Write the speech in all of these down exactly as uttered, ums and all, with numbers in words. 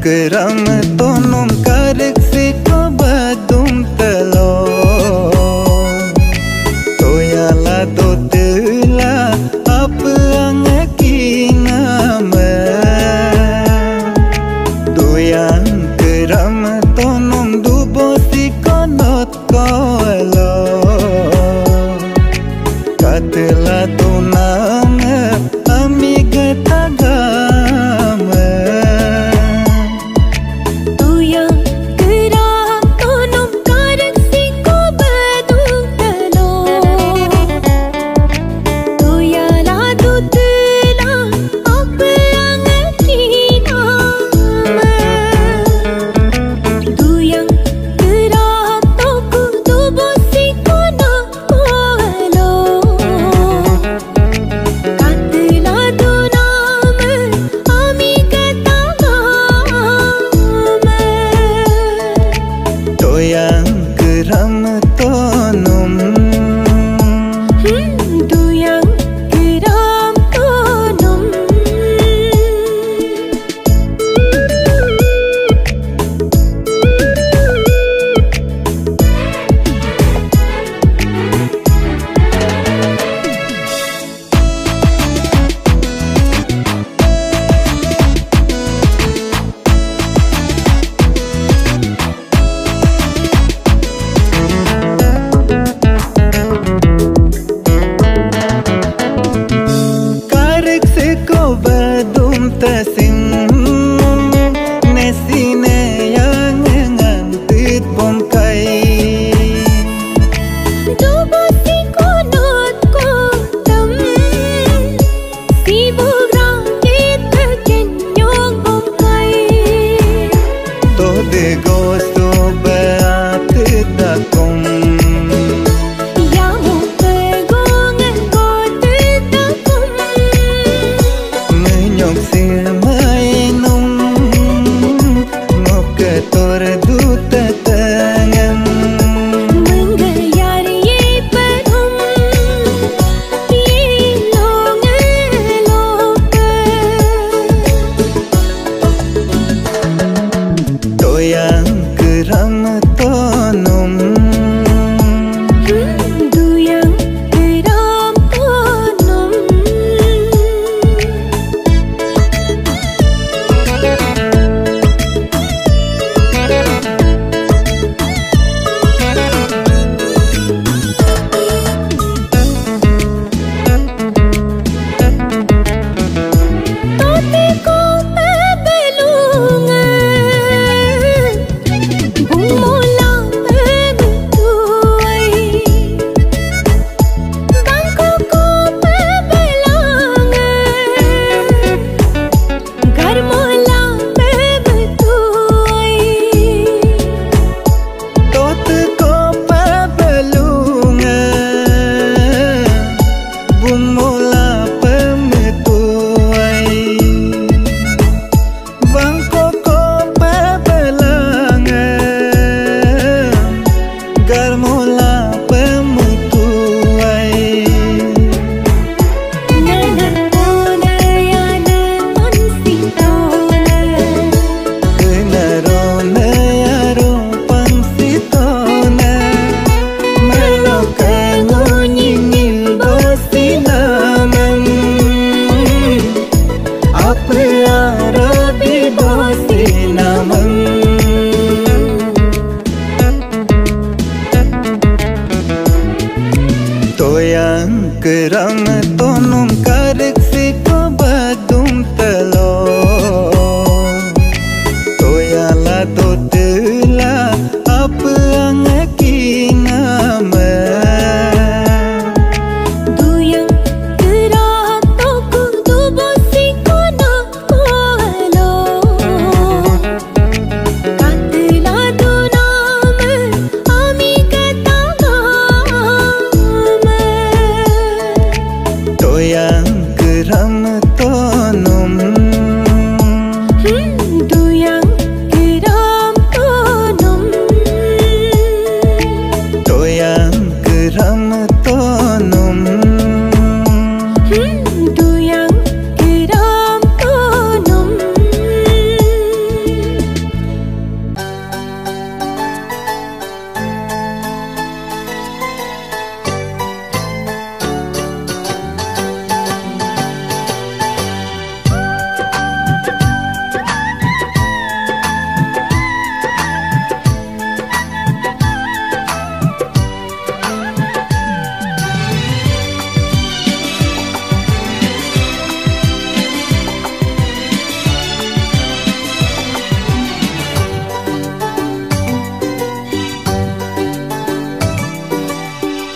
keram tonom karek siko badum telo toyala dotela apa angakina me doyan keram tonom dubo siko not koelo katela tuname amiga tagame yang keram tonom tu yang keram tonom badum tasim nesine yang ngantit bongkai dubo siko not ko tam sibu grangit kenyong bongkai to de gosto baat dakom yang keram tonom tu yang keram tonom tote ko belunga mola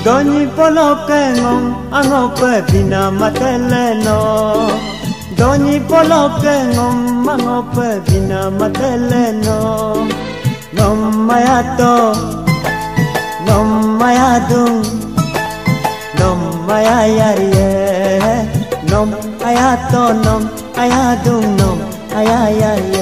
Doni poloke ngom angope bina mateleno. Doni poloke ngom angope bina mateleno. Nom mayato, nom mayadung, nom mayayariye. Nom ayato, nom ayadung, nom ayayariye.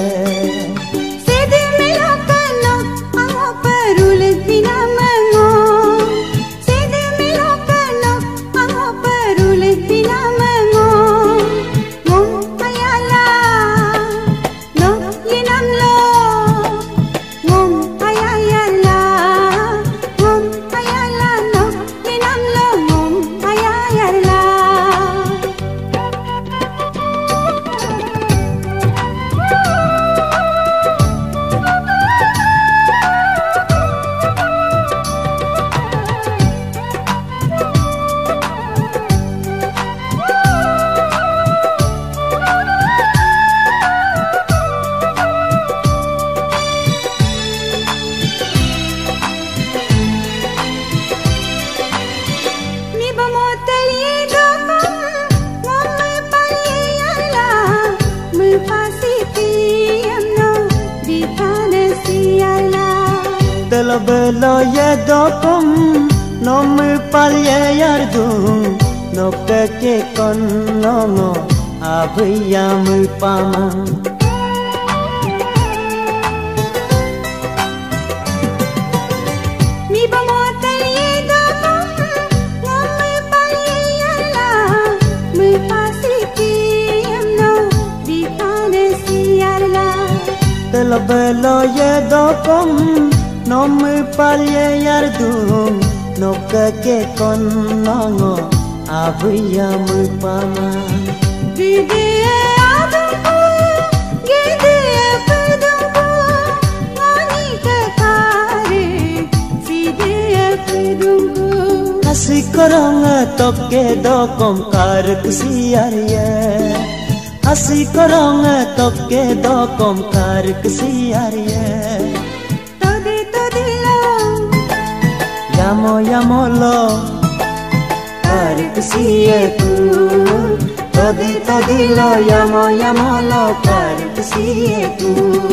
Belo ye dokum nom palye yardum no ke kon no abiyam pama mi bamotel ye dokum nom palye yarla me pasiti no dikane siyarla telo belo ye dokum nom palye yardum no ke kon no abiyam pama dide adamku gide pedamku ngani ke kare side pedamku hasi korang toke dokom kar kusiyariye hasi korang toke dokom kar kusiyariye Yamo yamo lo kar kusiyatu Todi todi lo yamo yamo lo kar kusiyatu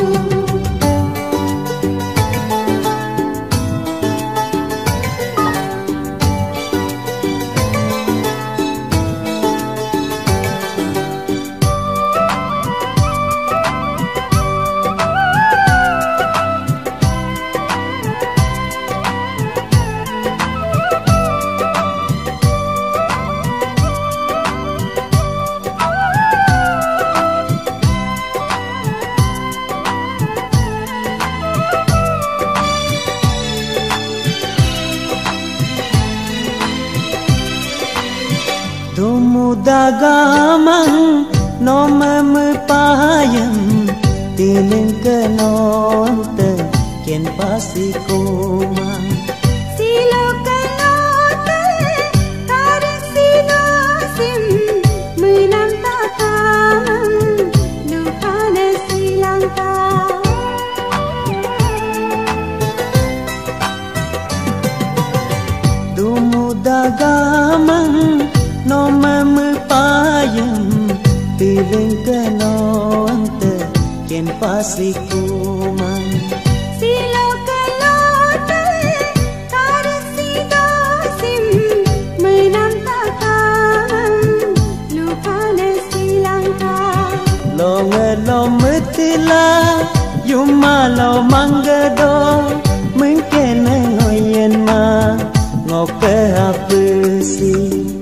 Dumudagamang nomem payam tiling kenonte ken pasikoma silo kenote tarik sinosim menam takam lupane silangka Dumudagamang nomem payam tiling kenonte ken pasikuman silo kalote tarik sidosim menam takam lupane silangka longe lometila yumalo manggado mengkene ngoyen ma ngope apesi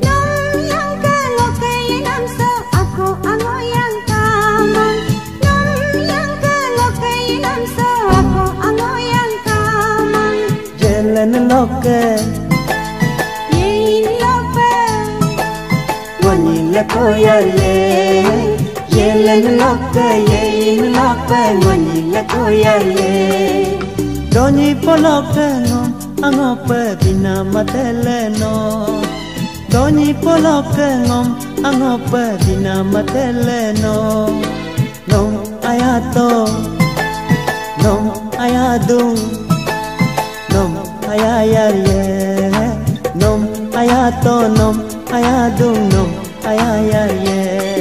Loke Yein lope Wani leko yale Yelen loke Yein lope Wani leko yale Doni poloke ngom Angope bina mateleno Doni poloke ngom Angope bina mateleno Nom ayato Nom ayadung Nom ayayariye nom tonom ayah dung nom ayah ya ye.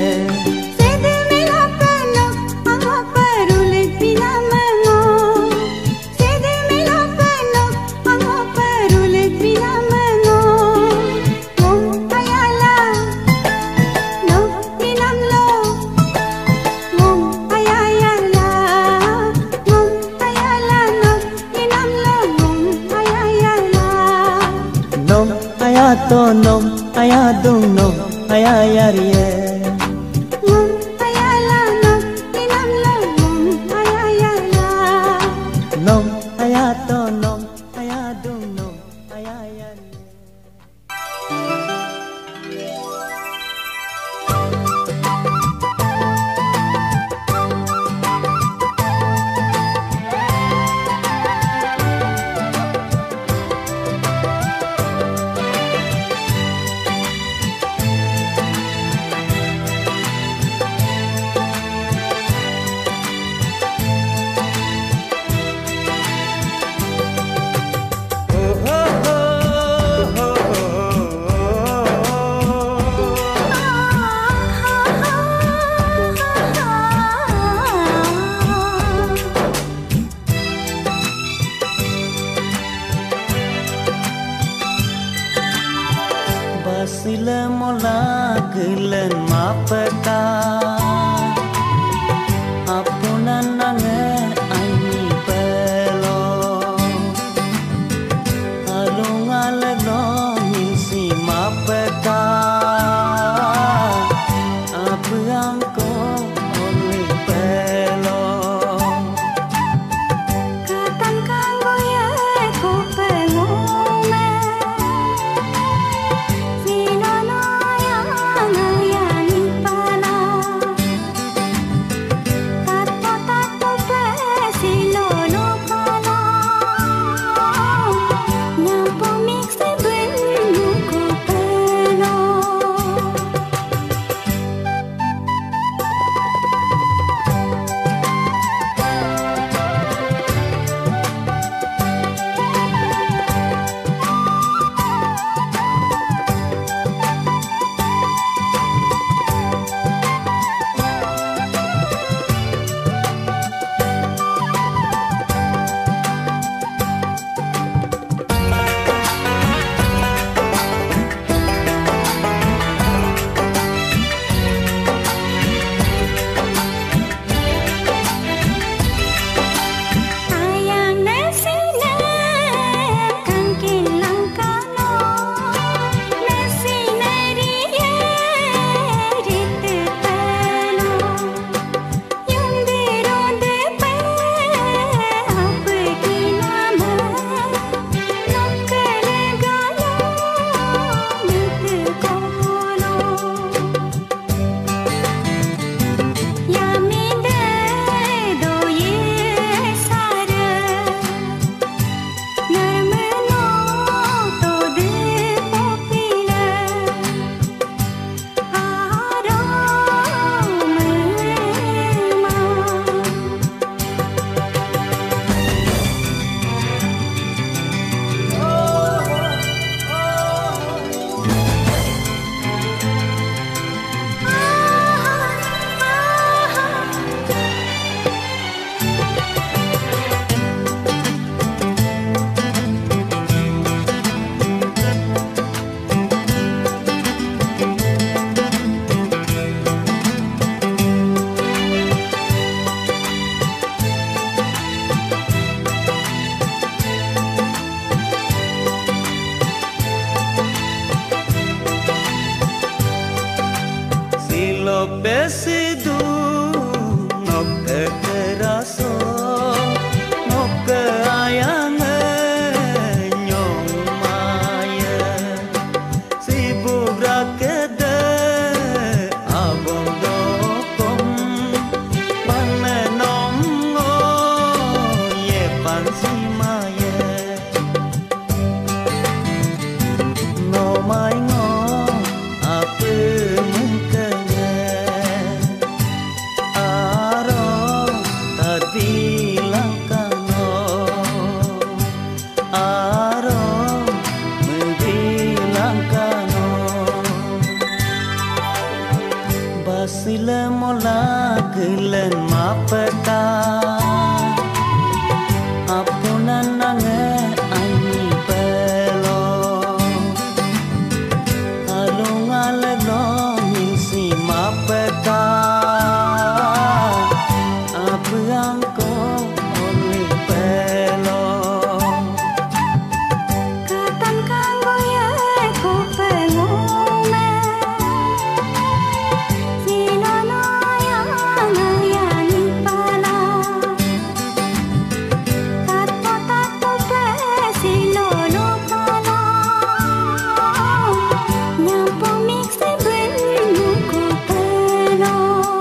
Tonom ayah dung nom ayah yar ye. Nom ayah la nom inam la nom ayah yar la. Nom ayah tonom ayah dung nom ayah yar ye. Basila mola gelan mapeta apunan nange aini pelo alung alelo misi mapeta apa yang kau oleh pelo Katan kanggo ya ko pelome. Besidu nok keraso nok keayange nyong maya sibuk rakede abong dokom panenom ngo ye pansi maya no mai ngo apa menghilangkan nyangko oleh pelo Katan kanggo ya ku pengume Silono yang ayani pala Tato tato pe silono pala Nyampo mixte ben ku pelo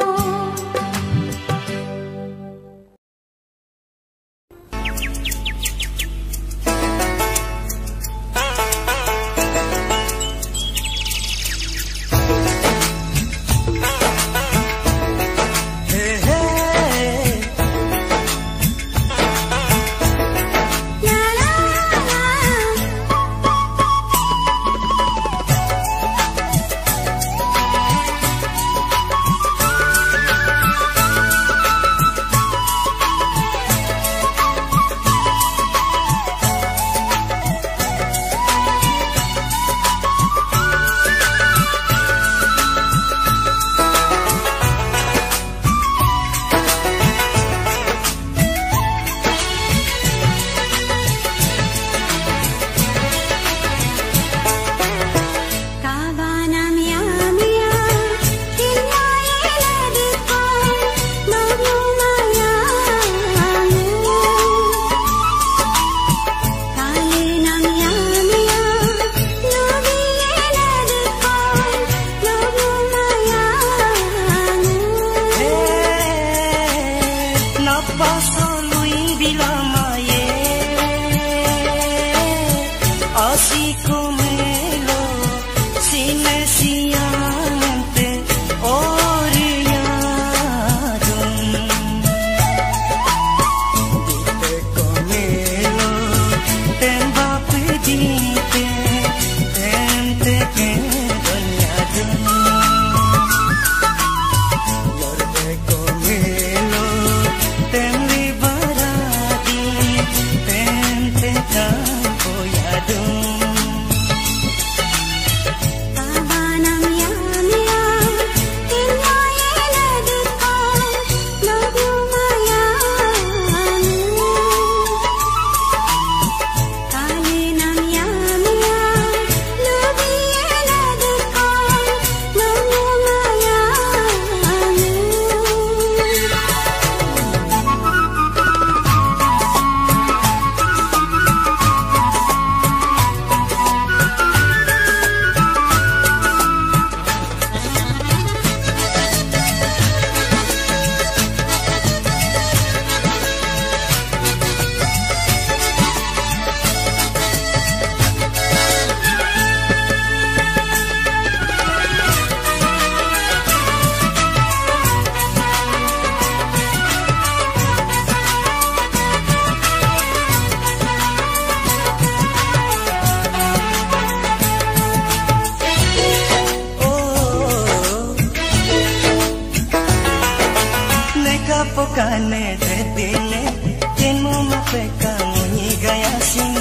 Pokane tetile temo mapeka ngi gayasin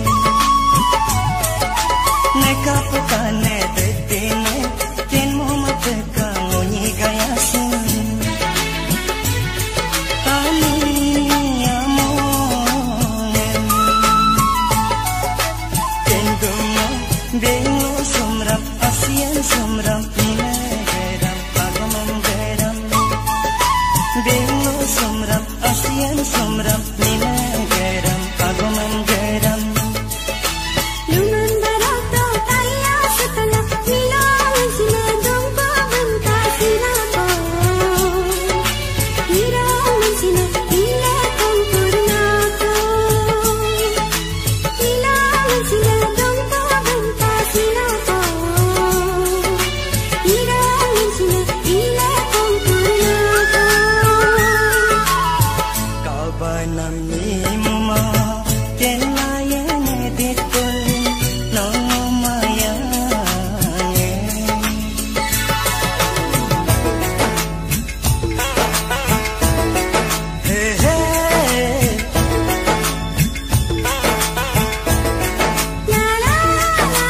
Neka pokane tetile temo mapeka ngi gayasin Ani amore Tendomo bengo somrap asian somrap pine geram pagomam geram Bengo somrap asian somrap nina geram pagomam geram Lunan barato taya setengah milang sila dompa benta sila ko Irang sila ila kompurna ko Ilang sila dompa benta sila ko Irang sila ila kompurna ko Kabanam ni mama kelayan edikul no maya Hey hey La la la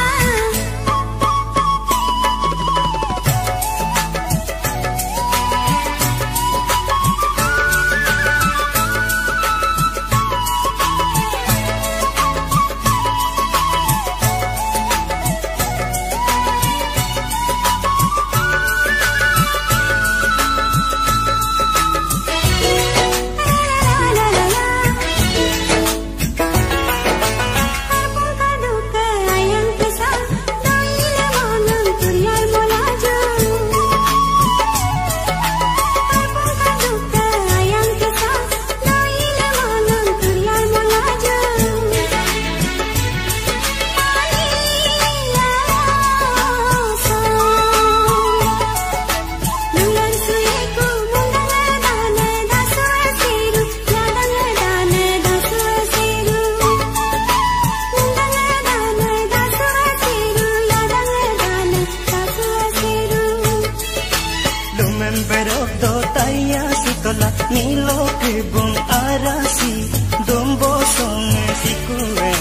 bung arasi dombo song sikue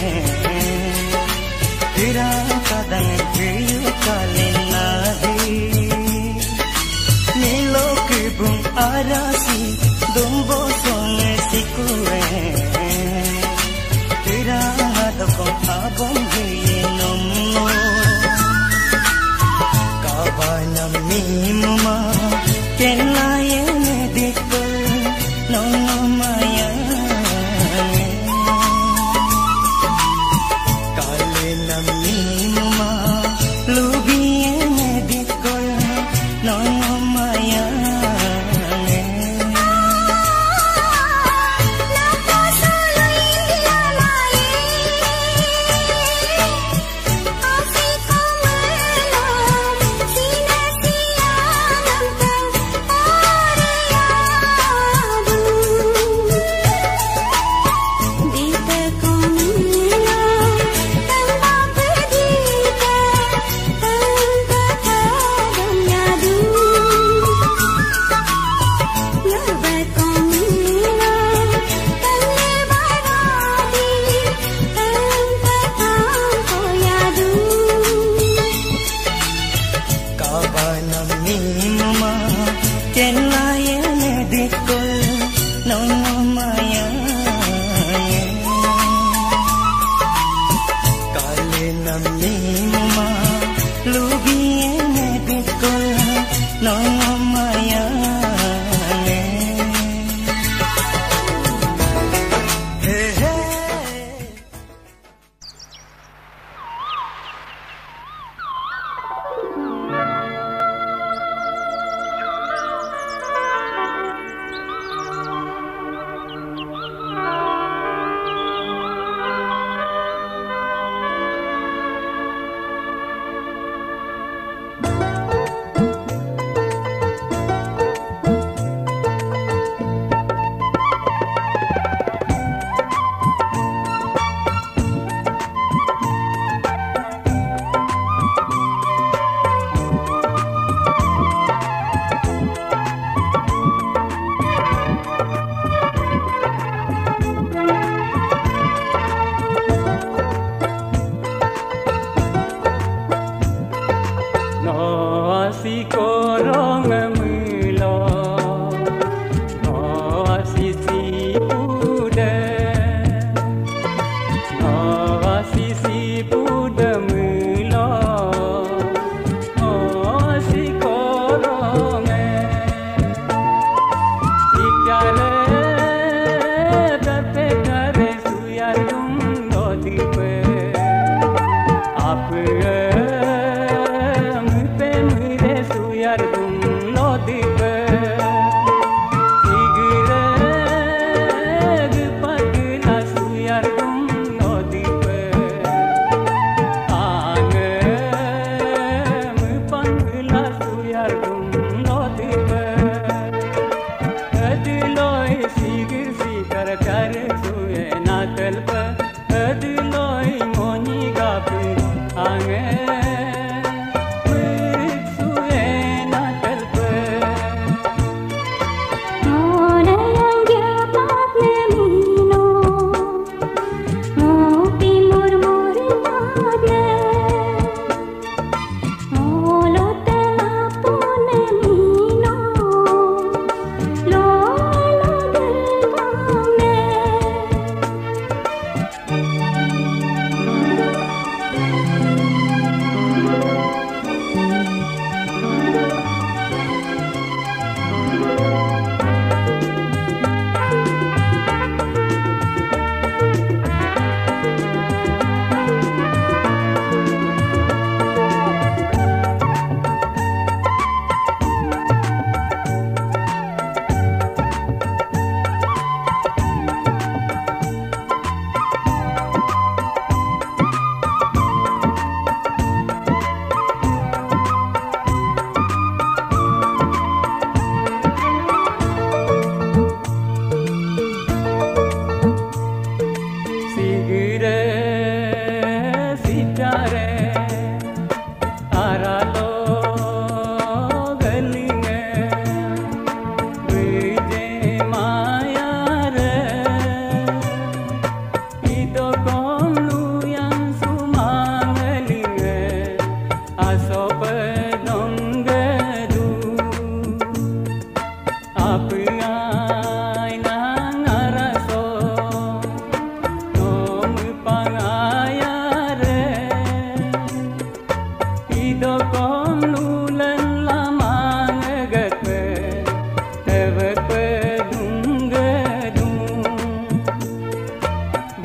tira kadang kiyu kalenadi nilo ke bung arasi dombo song sikue tira hadakon abong hinom kabanam mimma kenayene dikol nono maya kalenam mimma lubiene dikol nono maya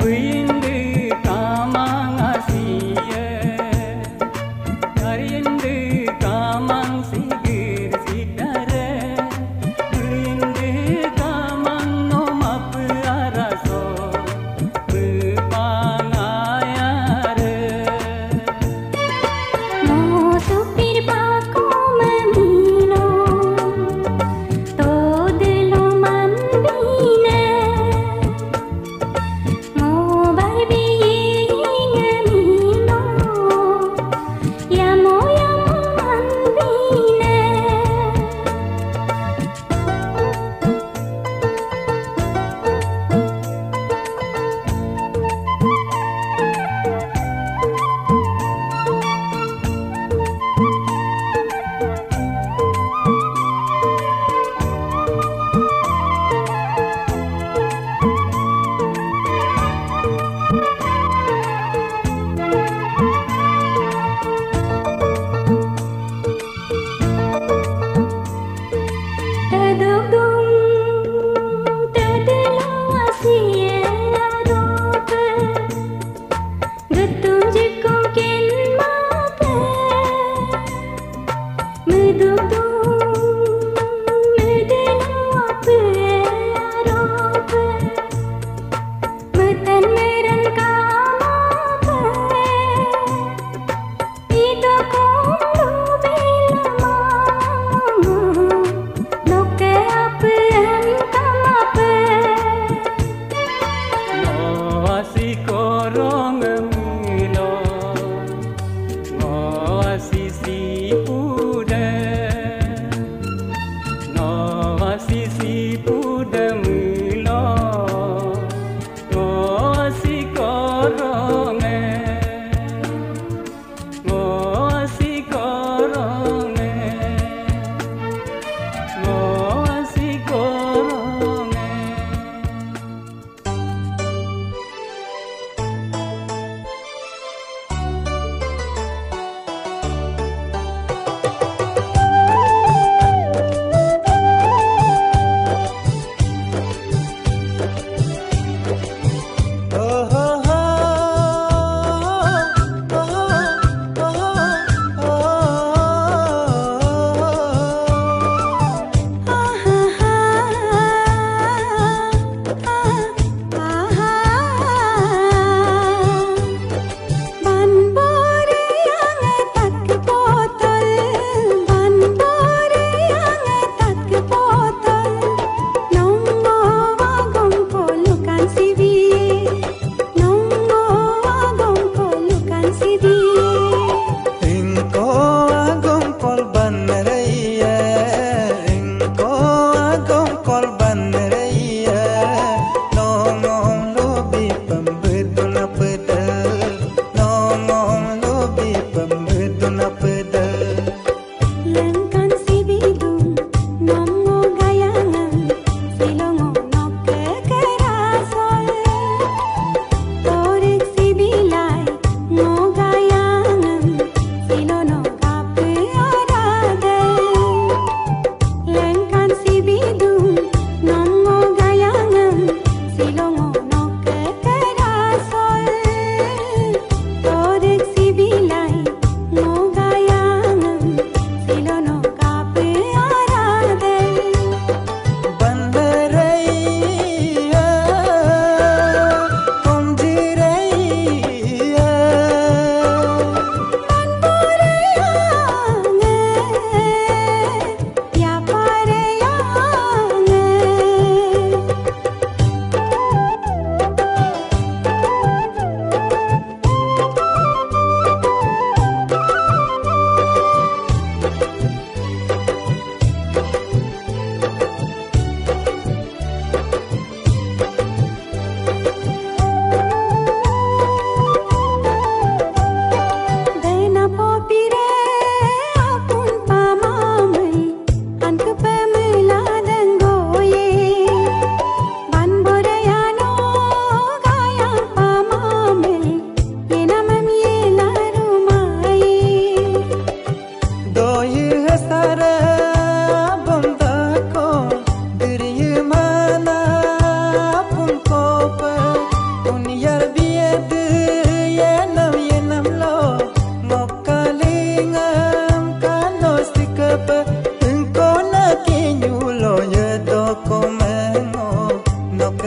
Oh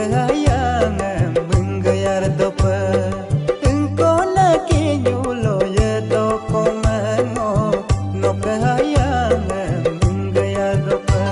kehayangan menggayar dopa engkau nak nyulo ya doko mango no kehayangan menggayar dopa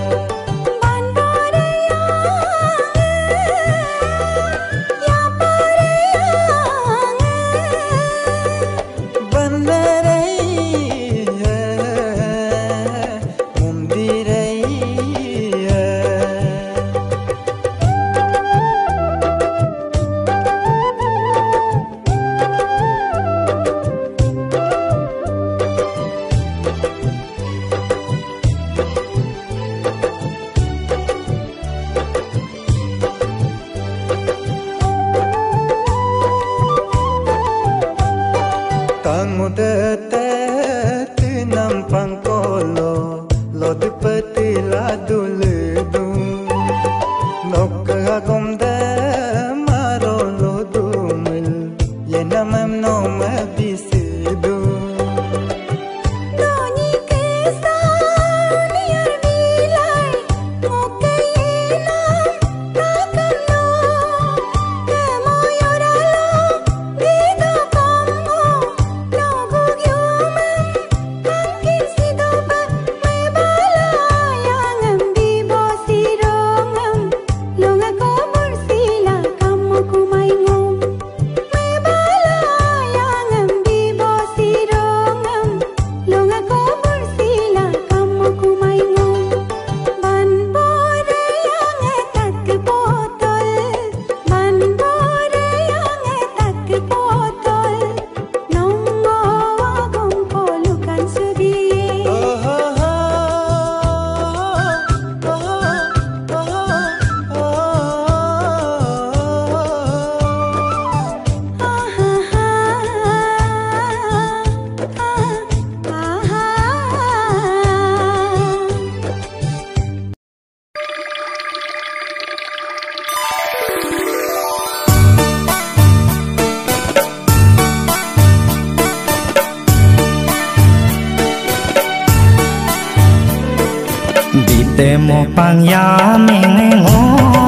Temo pang ya mengengo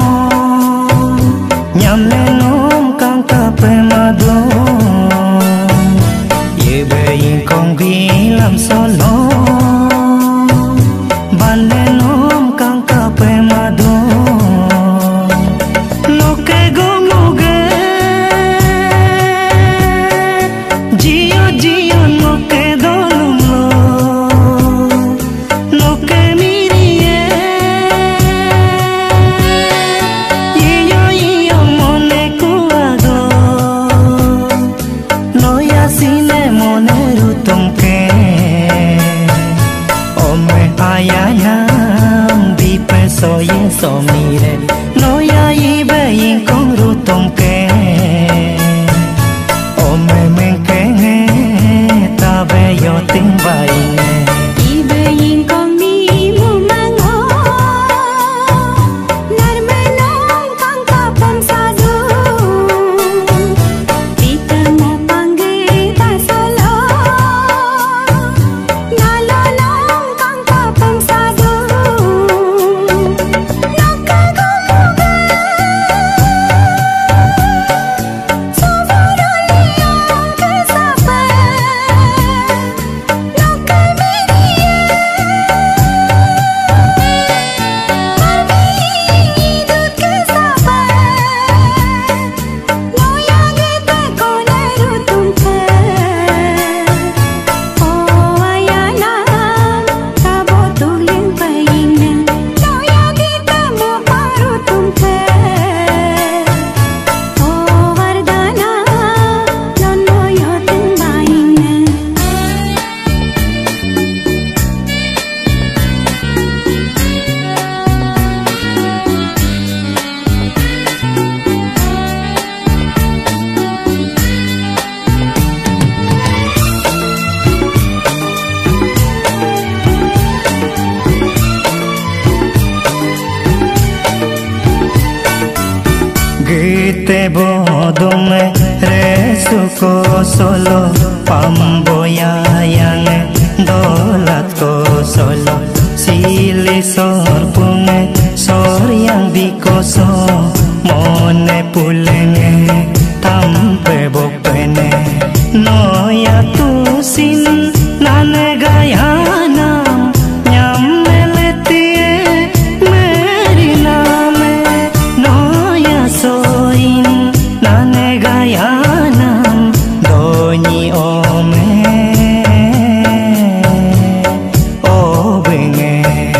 nyam lenom kang kapemado ye being kong bilam solo ban lenom kang kapemado loke gomuge jio jio loke dolum lo loke so ye so mire no ya ibe in con rutom ke o me me ke ta be yo ting bai ibe in con mi mu mango nar me nom kang ka pam sa du ita mo pange ta solo nalo nom kang ka pam sa du Gite bodume resuko solo pamboya yang dolat ko solo sili sor punge sor yang bikoso mone pulenge tampe bopene noya tusin nane gayana nyameletie meriname noya soin nane gayana doni ome obenge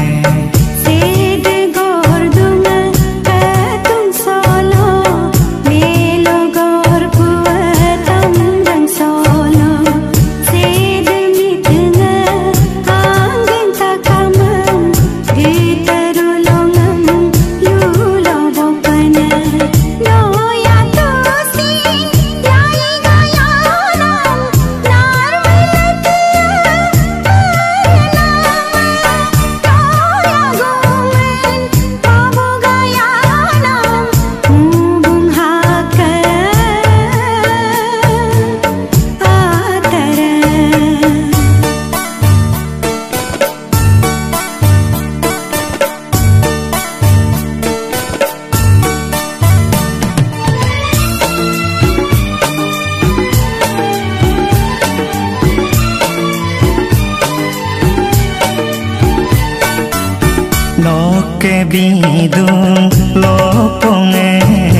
Noke bidung loponge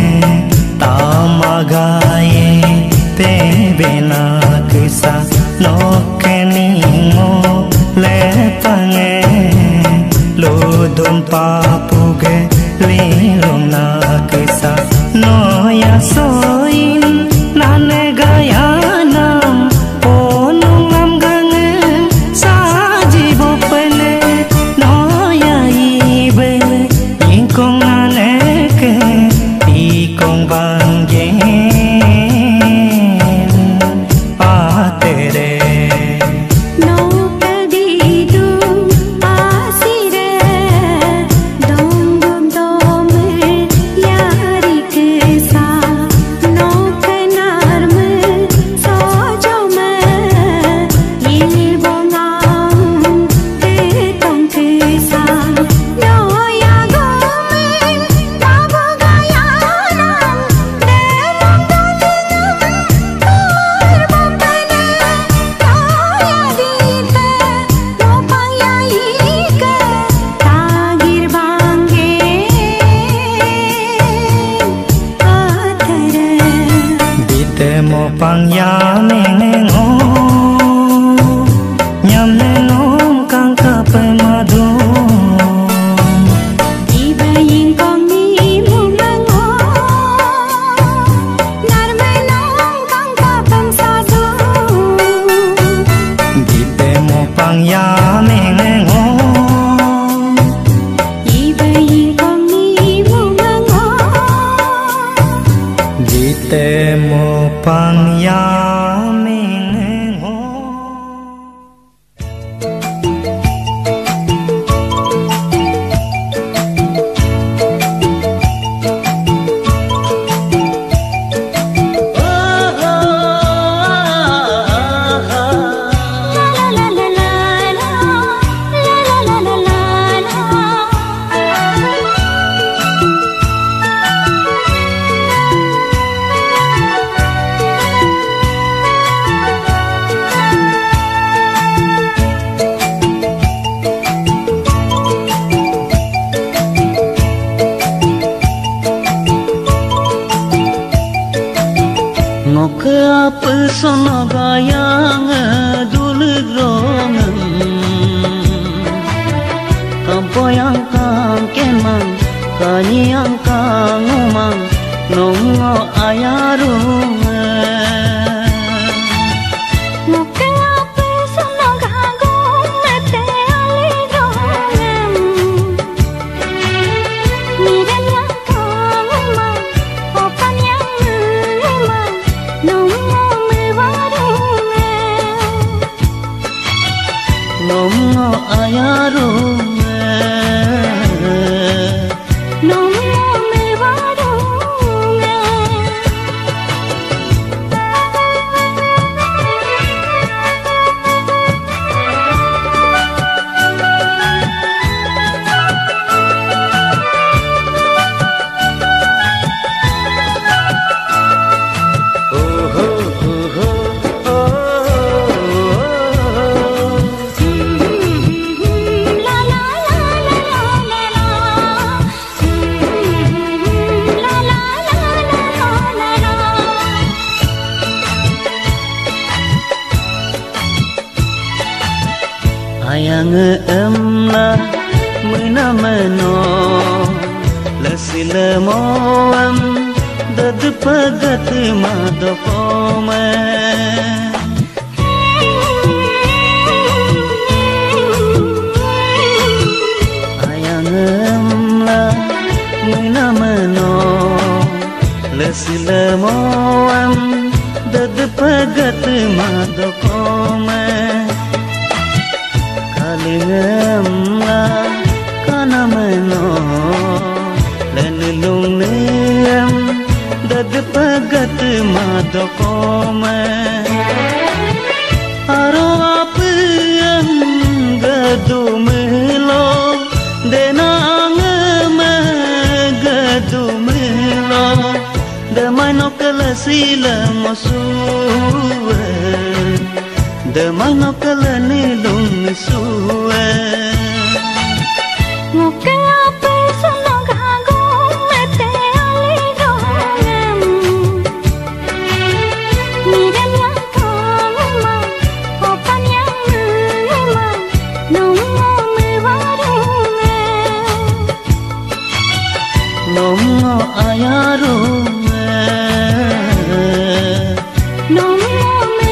tamagaye tebena kisa noke ningo lepange lodum papuge lilong na kisa noya soin nane gayanam ponungam gange saji bopene noya ibe ingkong naneke ikong banggen patere no pedido asire dom dom dom yari kesa no kenar me sojo me il bonam te tong kesa no ya gomen tabo gayanam demam datinam por bopene no ya dite no paya ike tagir bange atere Bite mo pang yamenengo nyamenom kang kapemadu iba ingkong ni mumango narmenong kang kapam sadu Bite mo pang yamenengo iba ingkong ni mumango Bite mo pang yamenengo la la la la la la la la la la Ngoke apa sono gayang dulu grongem Kampo yang kang kemang kanyi yang kang umang nongo ayarung Ngoke ape sono gagong mete alidongem Miren yang kangumang opan yang mengemang nongo mewarungem nongo ayarung nongo mewarungem emla mena meno lasila moam dad pagat madopome ayang emla mena meno lasila moam dad pagat madopome Kalingamla kana meno len lungnem dad pagat madokome aro apeng gadumelo denang me gadumelo damai no kalasila mosuwe damai no kalani lung suwe Ngoke ape sono gagong mete alidongem Miren yang kongma opan yang ngema nongo mewarunge nongo ayarunge nongo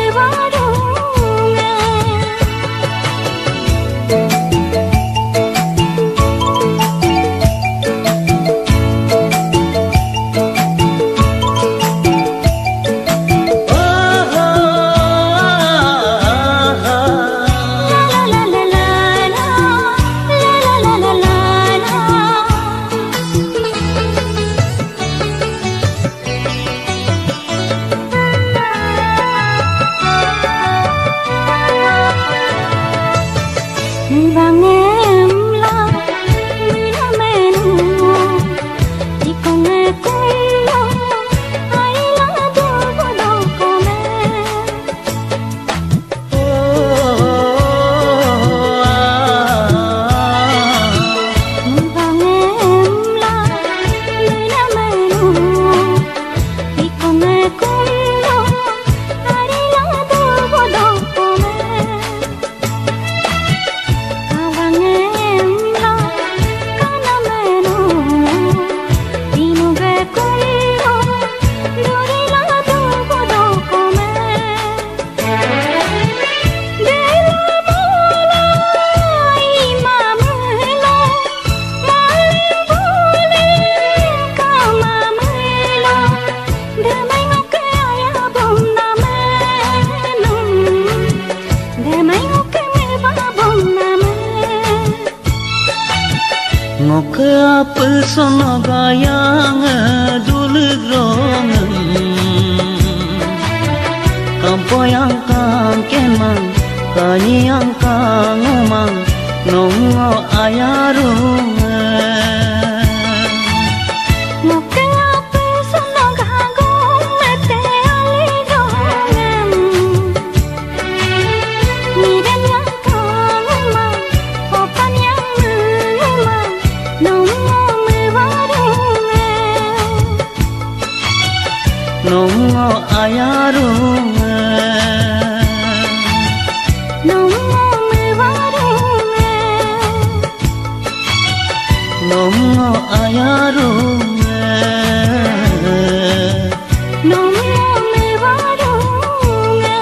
Ngoke apa sono gayang dulgrong Kampo yang kang kemang kanyi yang kang umang nongo ayarung Ngoke ape sono gagong mete alidongem Miren yang kongma opan yang ngema nongo mewarunge nongo ayarung nongo mewarunge nongo ayarung nongo mewarunge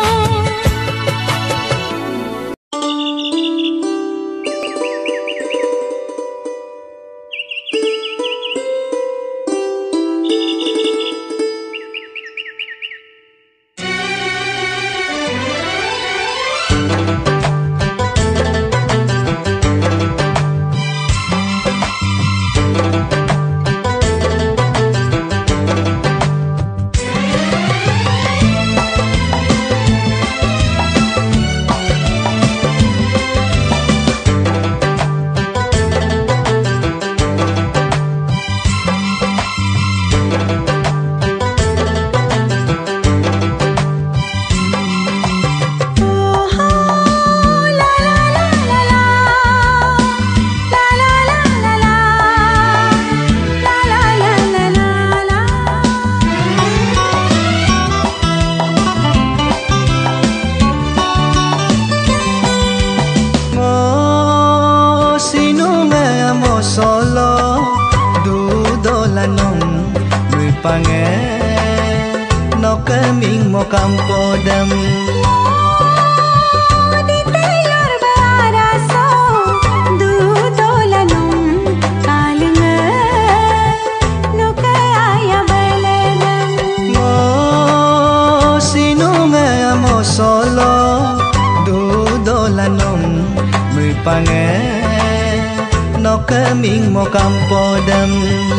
mo kampodam di tayor baraso du dolanum kalinga no kaya baladam mo sinunga mo solo du dolanum mui pange no kaming mo kampodam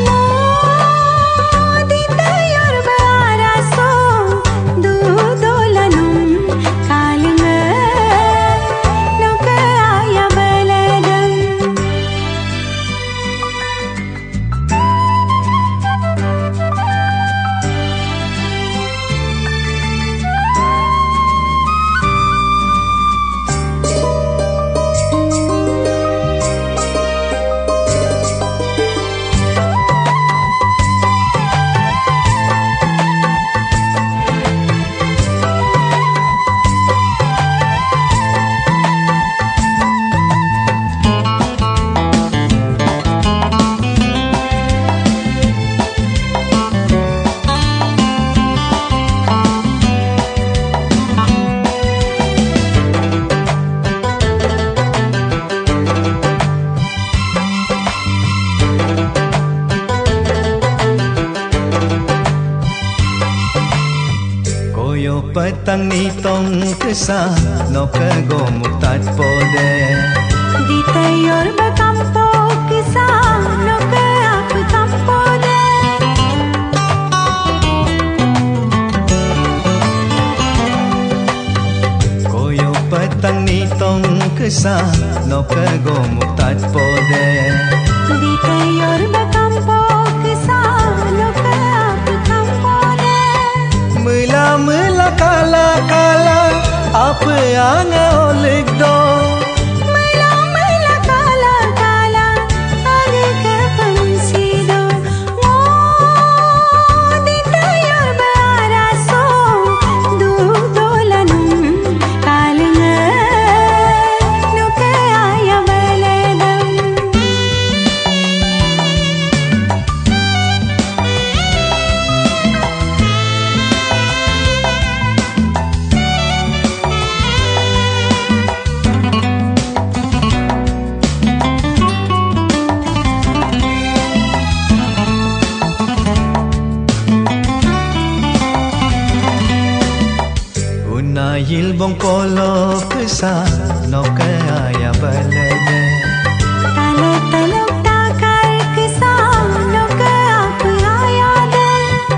di tayor baraso du dolanum kalinga no kaya baladam petang ni tong kesa no kago muktat pode di tayor bakampo kisa no ke aku kampo de koyo petang ni tong kesa no kago muktat pode di tayor bakampo kisa no ke aku kampo de mula mula kala kala apa yang olik do mula mula kala kala age ke pansido mo di tayor baraso du dolanum kalinga no kaya baladam Unayil bong kolo kesa no kaya balade tala talok takar kisa no ke aku ayade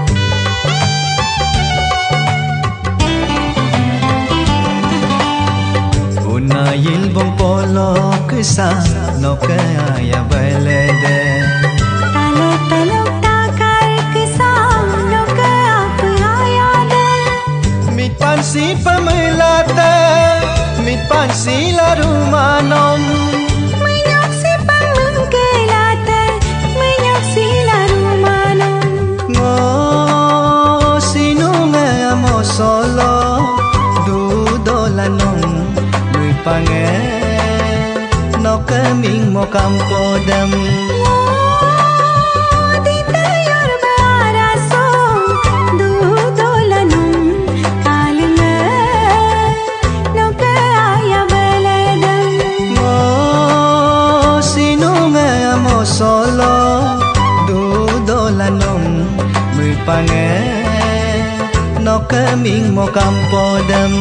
Unayil bong kolo kesa no kaya balade tala talok takar kisa no ke aku ayade mit pansi pamelata mit pansi larumanom menyaksi pamengkelate menyaksi larumanom ngo sinunga mo solo du dolanong mui pange no kaming mo kampodam di tayor baraso du dolanum kalinga no kaya baladam mo sinunga mo solo du dolanong mui pange no kaming mo kampodam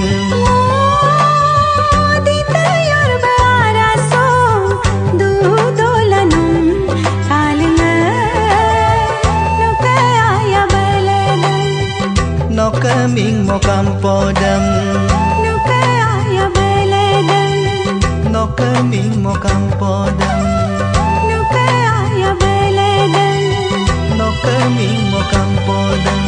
di tayor baraso du dolanum kalinga no kaya baladam no kaming mo kampodam no kaya baladam no kaming mo kampodam no kaya baladam no kaming mo kampodam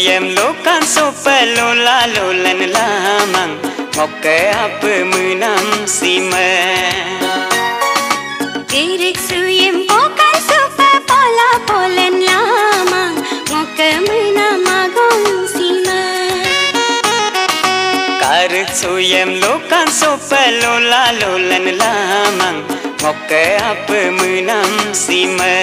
suyem lokan sopelo lalulan lamang ngoke apa menam sima Kirik suyem pokan sopa pola polen lamang ngoke menam agong sima Karik suyem lokan sopelo lalulan lamang ngoke apa menam sima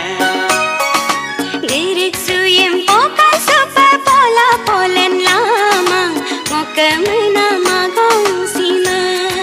Kirik suyem pokan sopa pola polen lamang ngoke menam agong sima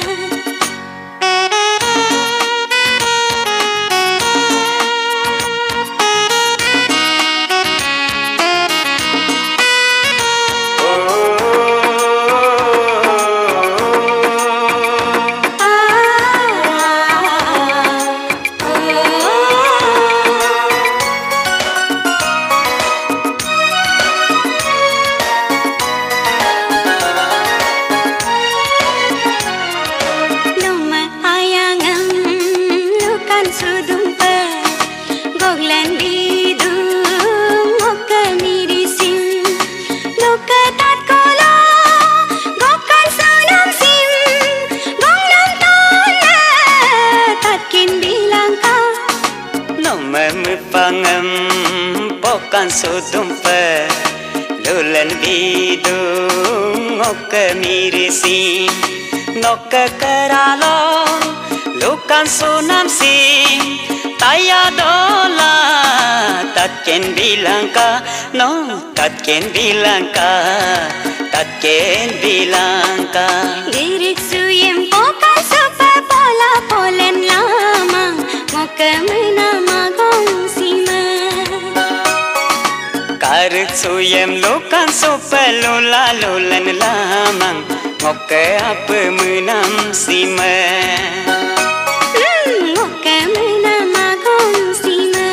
Pangam pokan sudumpa lulan bidung oka mirisi noka keralong lukan sunam sim taya dola tatken bilangka no tatken bilangka tatken bilangka Lirik suyem pokan sopa pola polen lamang ngoke menam agong sima Karik suyem lokan sopelo lalulan lamang ngoke apa menam sima ngoke menam agong sima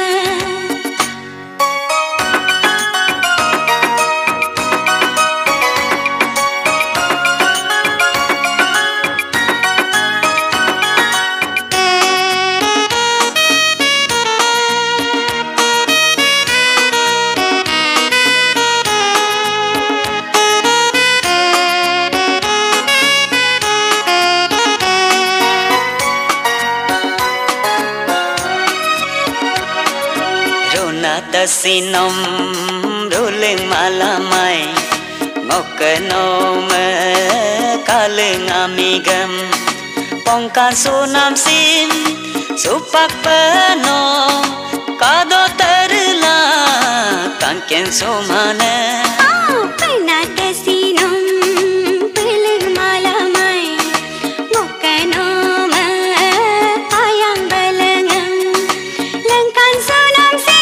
Sinom ruling malamai ngokenome kaleng amigam pongkan sunam sim supak peno kado terla kanken sumane oh pernah kesinom peling malamai ngokenome ayang belengam lengkan sunam sim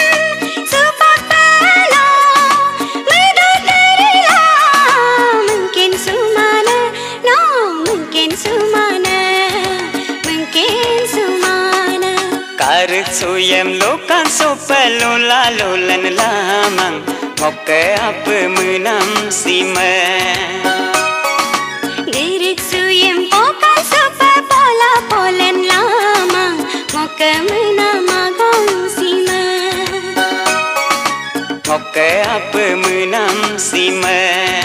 Karik suyem lokan sopelo lalulan lamang ngoke apa menam sima Lirik suyem pokan sopa pola polen lamang ngoke menam agong sima ngoke apa menam sima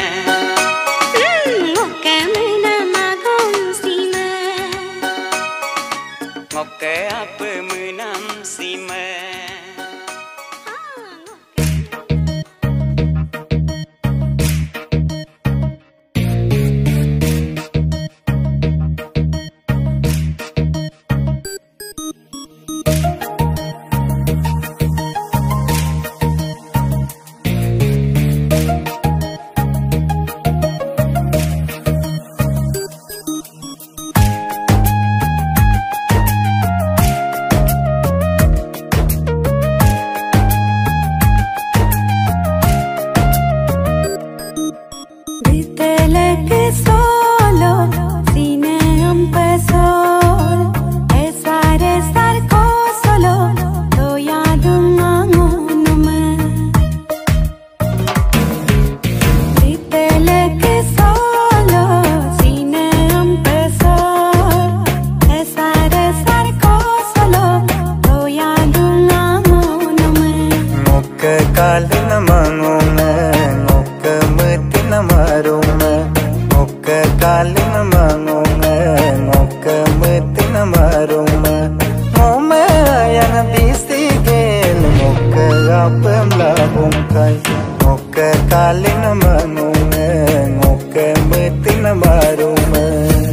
ngoke menam agong sima ngoke apa menam sima kali nama ngunge ngoke meti nama rume.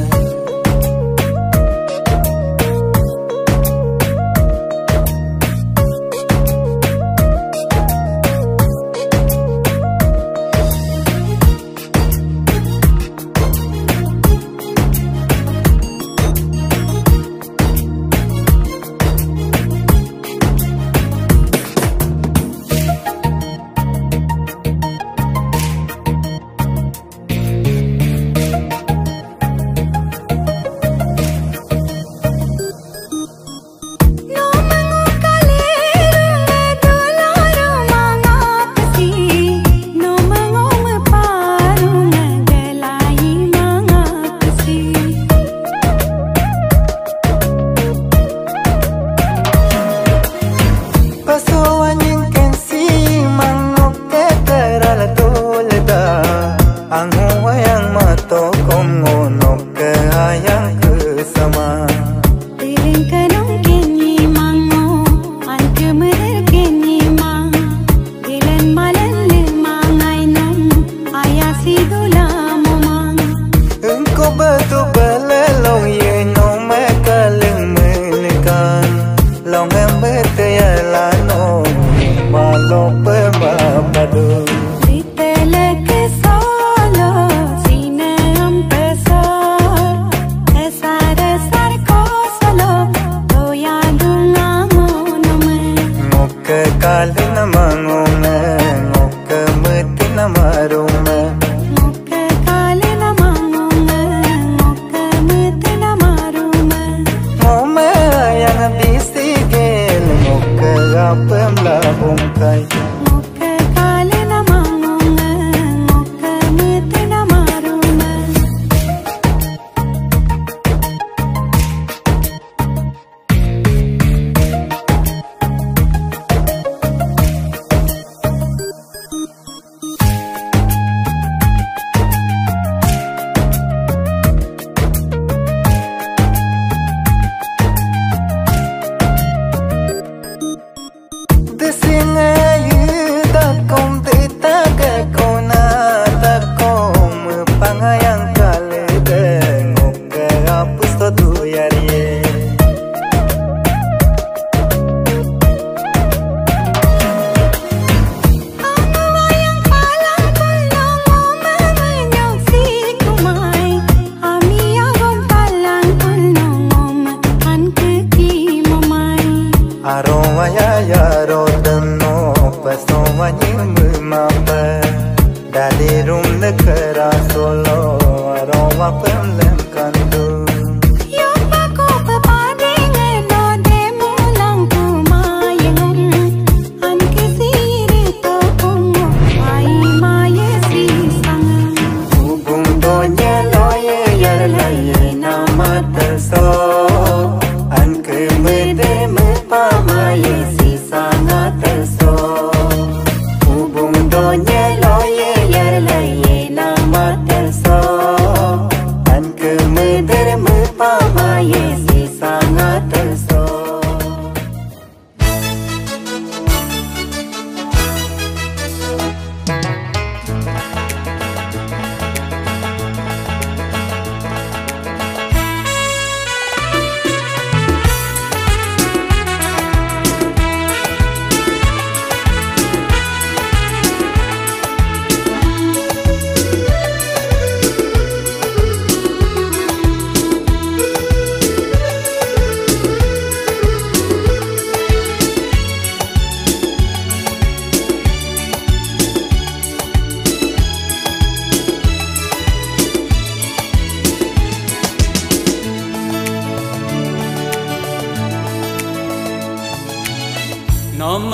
Nom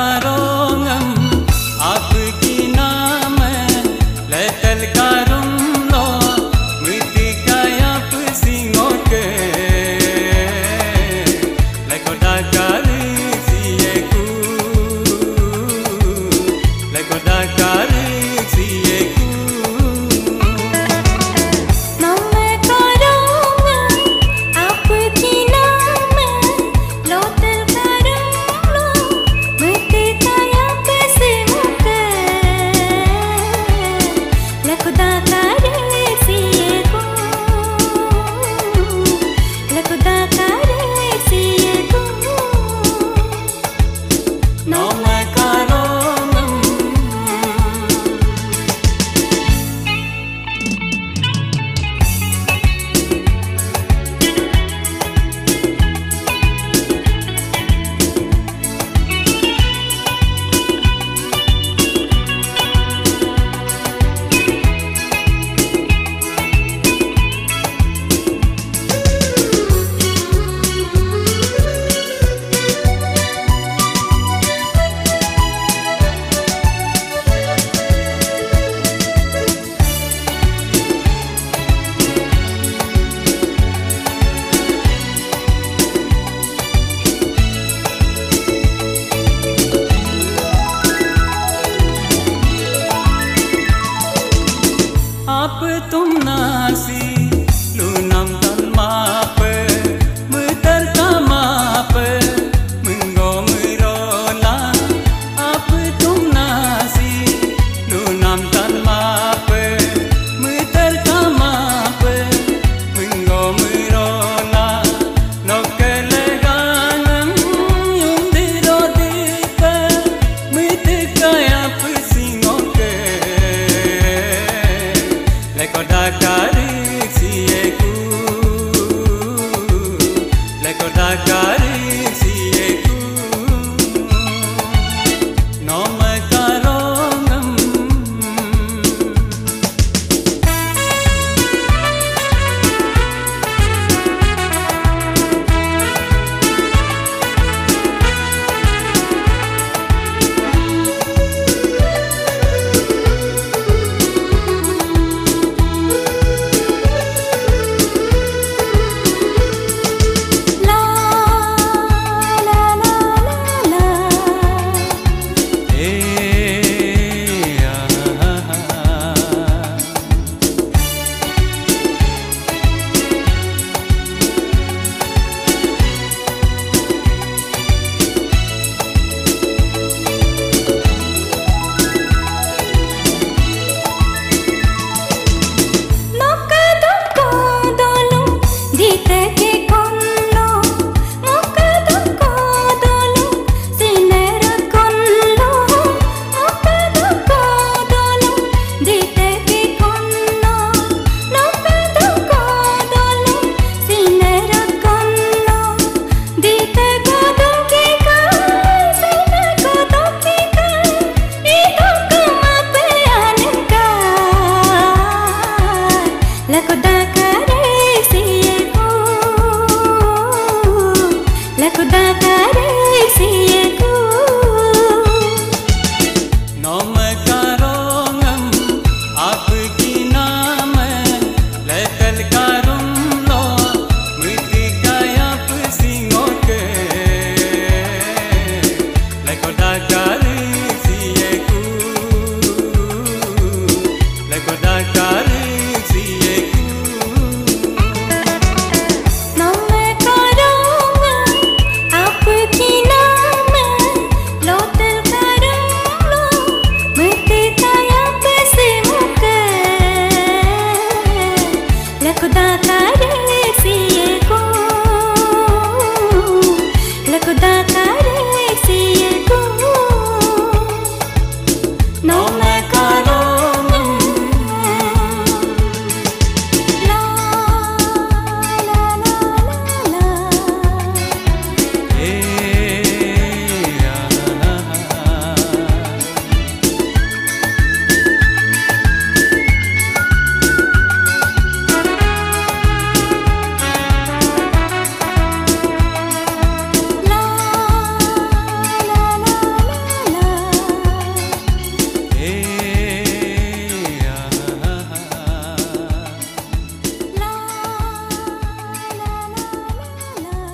karongam आपकी नाम लैतल कारुम लो मृति कायाप सिंगो के लकोटा कारी सिए कु लकोटा कारी सिए कु nom karongam आपकी नाम लैतल कारुम लो मृति apa tum nasi lunam tan mape muter kamape menggo merola apa tum nasi lunam tan mape muter kamape menggo merola no keleganam yung diro dipe muter kaya pusingoke leko dakari sieku leko dakari sieku no makarongam La la la la la. eh ah Moka doko dolu dite ke konno moka doko dolu sinera konno moka doko dolu dite ke konno moka doko dolu sinera konno dite godo ke ka sina godo ke ka idok mape anka lako dakare sieku lako dakare sieku no makarongam apa kiname letel karum lo miti kaya pusingoke leko dakari sieku leko dakari sieku no me karonga apa kiname lotel karumlo mete kaya pesimuke lako dakare sieku lako dakare sieku no me karonga la la la la la. eh ah La la la la la. eh ah La la la la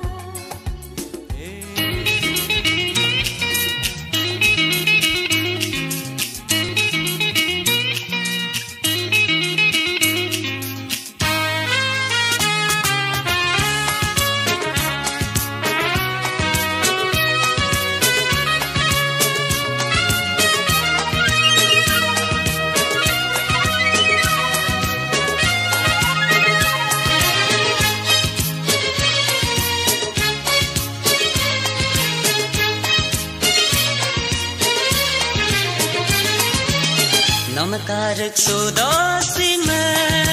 Namakarak sudosime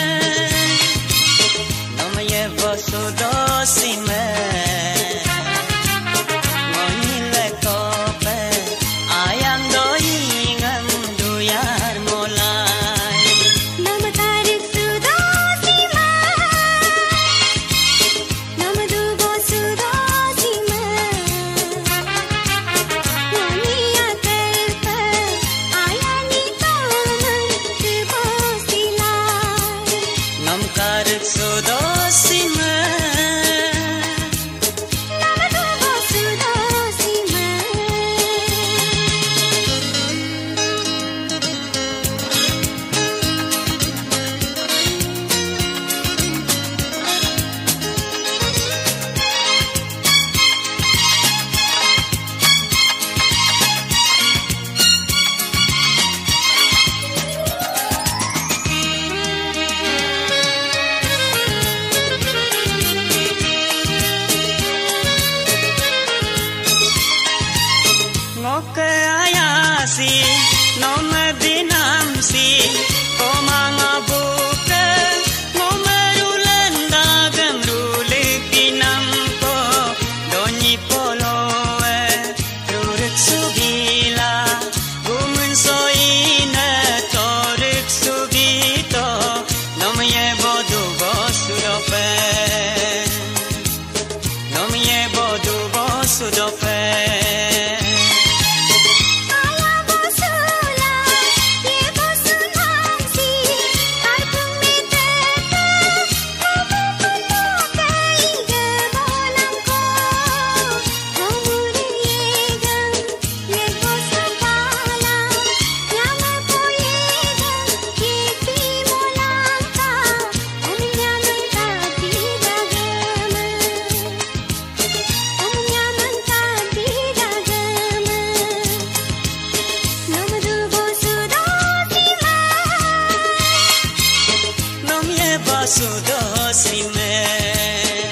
Namayeva sudosime Ngoyile kope Ayang doingan duyar molai Namatarik sudosima Namadugo sudosima Namiya kelpa ayani taman kibosilai Namkarak sudosime sudah simen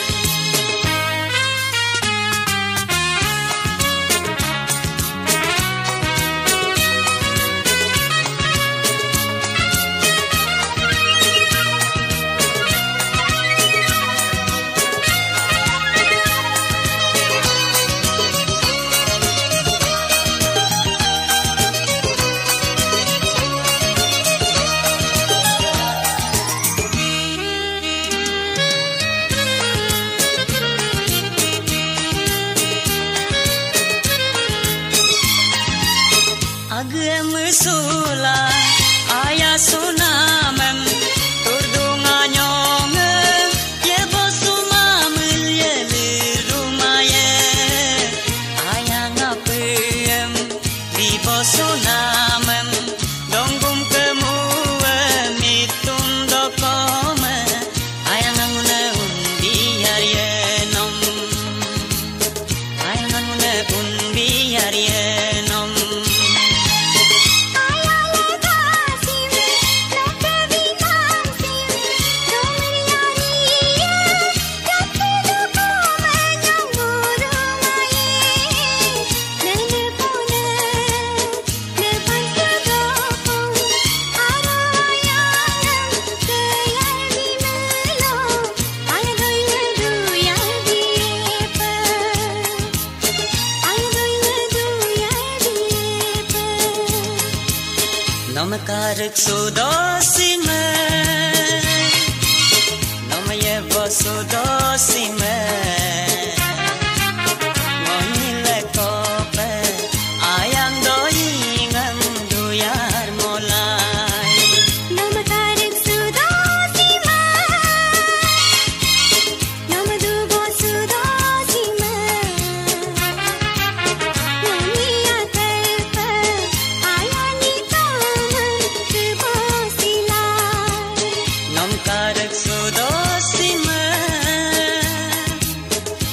Sula ayah sunamem turdunganyong ye bosuma mulye rumaye ayah ngapem di bosunamem donggum kemu mitum dokom ayah ngangune undi harienom ayah ngangune undi harienom Namakarek sudosime Namayevo sudosime Monile kope Ayang doingan duyar molai Namakarek sudosime Namadubo sudosime Namiya kalpa ayani Namkarek sudosime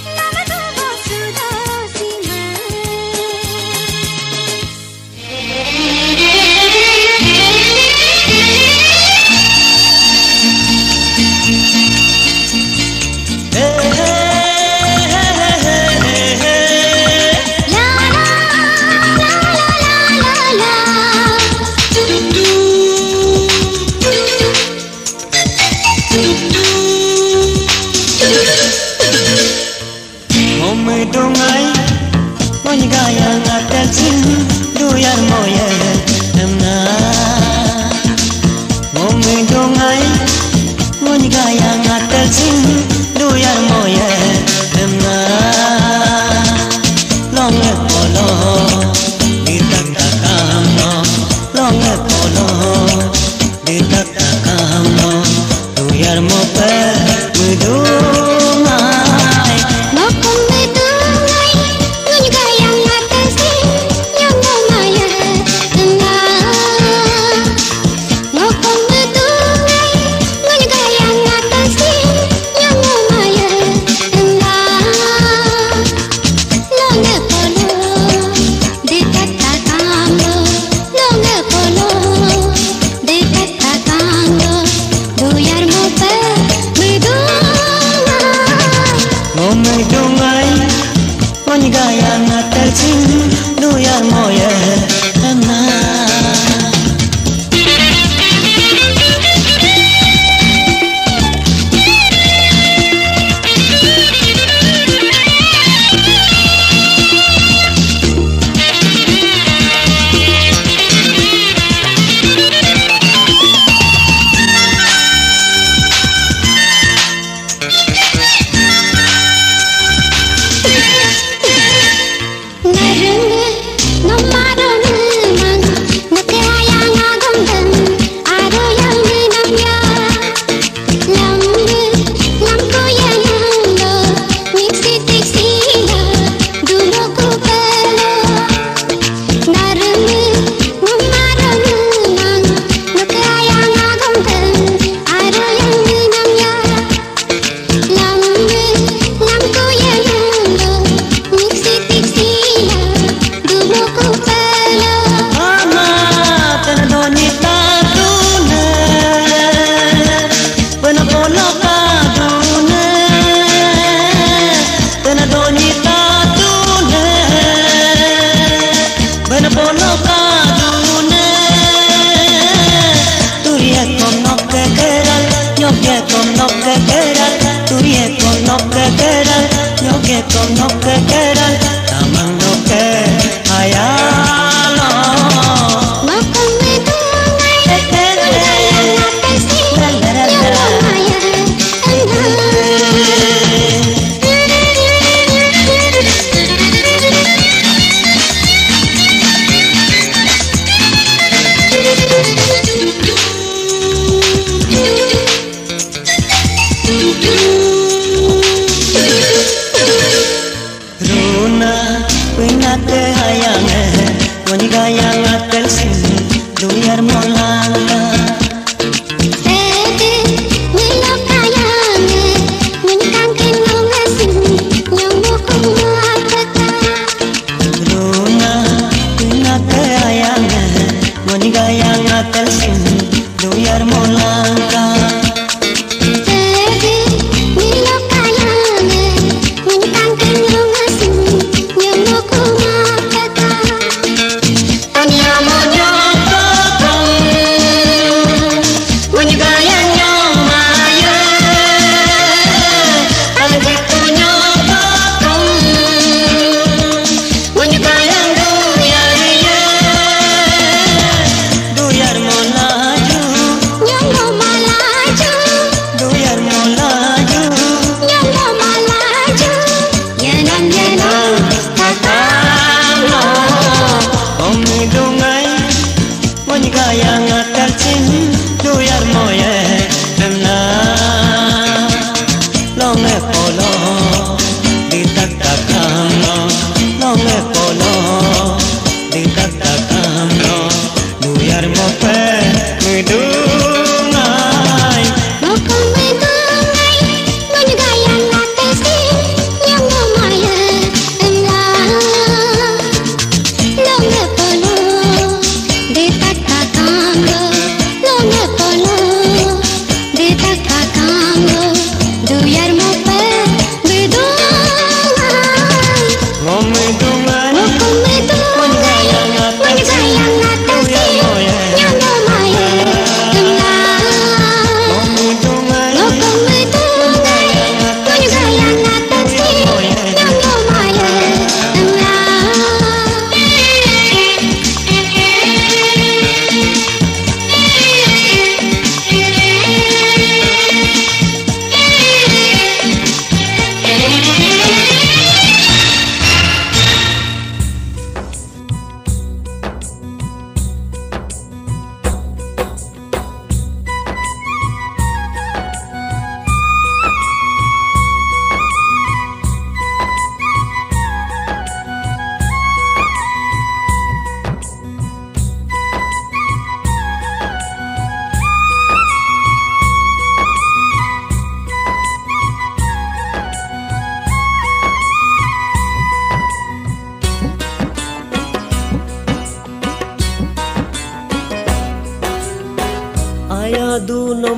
Ayadu no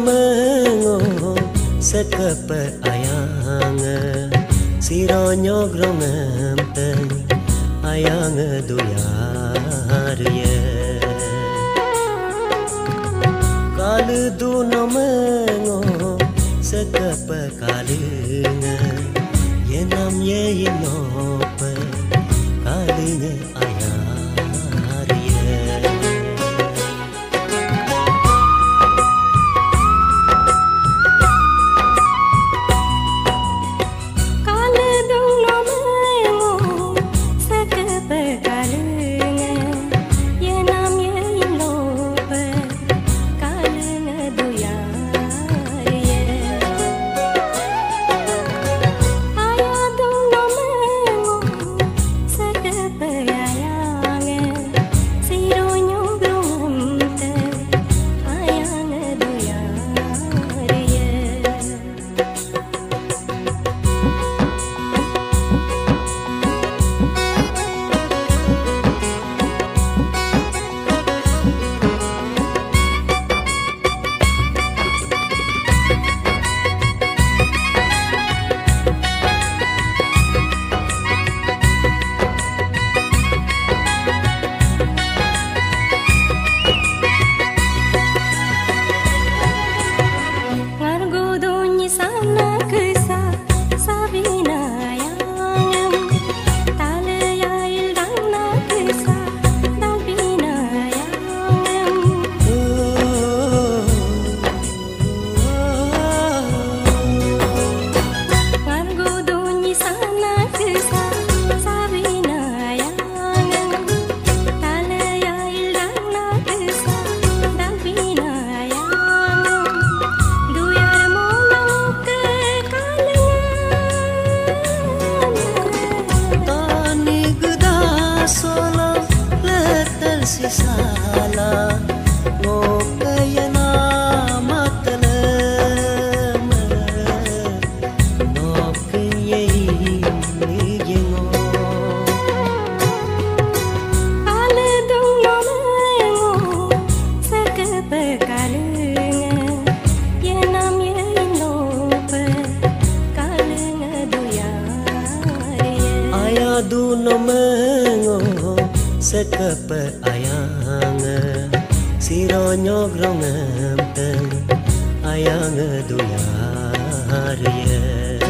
mengo sekepe ayang sironyo grongem teng ayang duyar ye kalu du no mengo sekepe kalinga yenam ye yenope kalinga ayar ye Ayah dong no mengo ayang sironyo grongem teng ayang duyar ye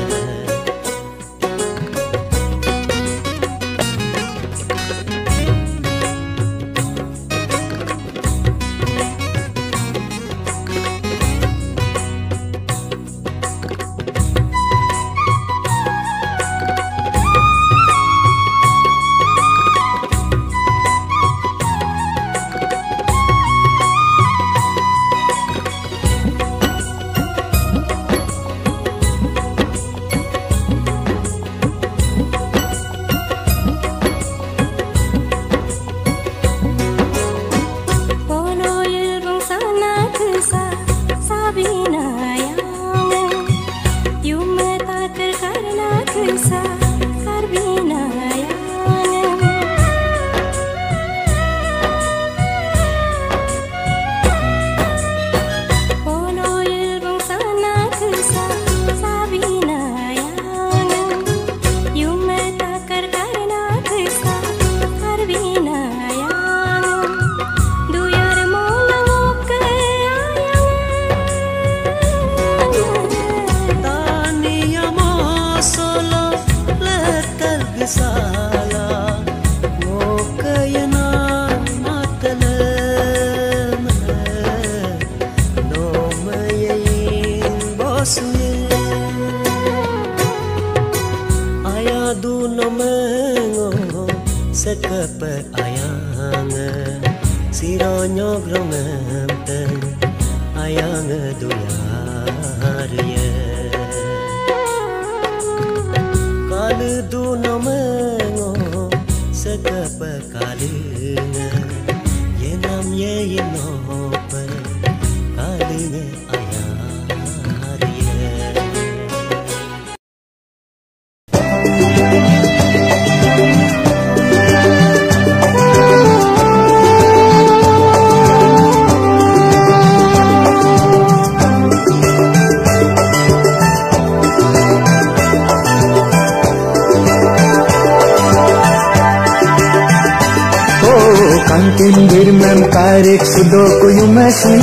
tarik sudoku yumasin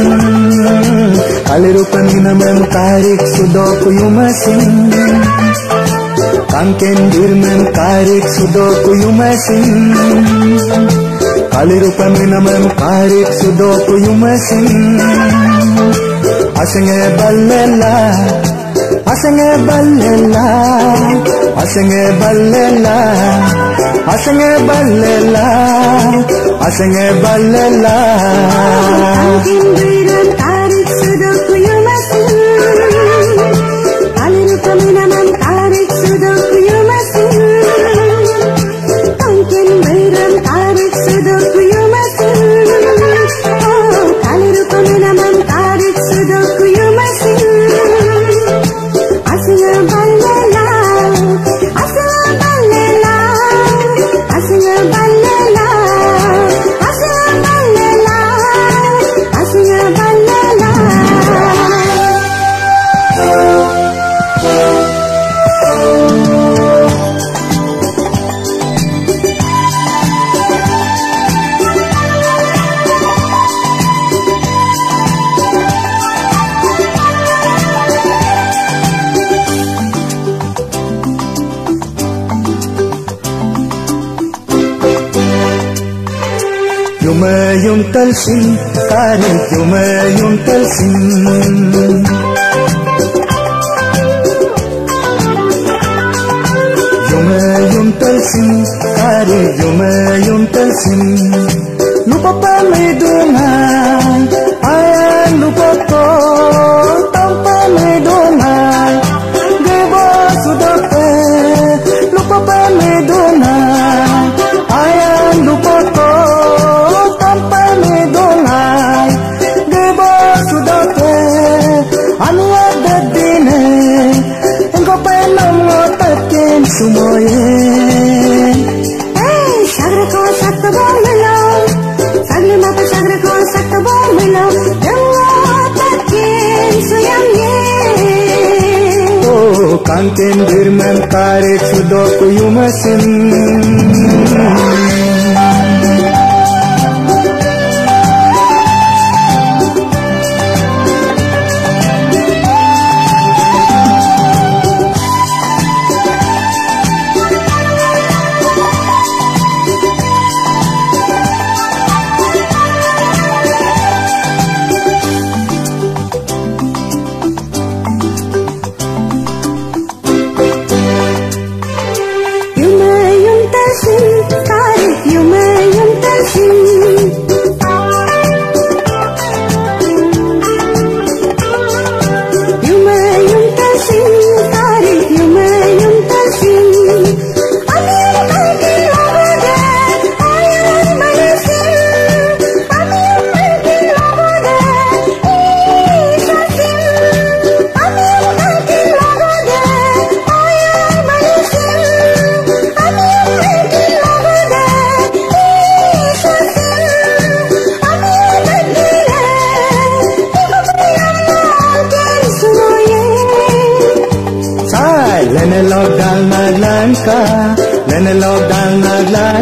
Alirupan naman tarik sudoku yumasin Kanken dirmen tarik sudoku yumasin Alirupan naman tarik sudoku yumasin Asenge ballela Asenge ballela Asenge ballela Asenge ballela Asenge ballela Kanken dirmen tarik sudoku yumasin Alirupan naman tarik sudoku yumasin Kanken dirmen tarik sudoku yumasin Alirupan naman tarik sudoku yumasin Asenge ballela Asenge ballela Asenge ballela Asenge ballela Asenge ballela Yumayung talsin, tarik yumayung talsin Yumayung talsin, tarik yumayung talsin Lupa pa may dungan, ayan lupa ko Tampa may dungan, gebo sudote Lupa pa may dungan, ayan lupa ko Sumoyen Hey, sagra ko sakta bomelo Sagle mata sagra ko sakta bomelo Dewa takin suyam ye Oh, kanken dirmen tarik sudoku yumasin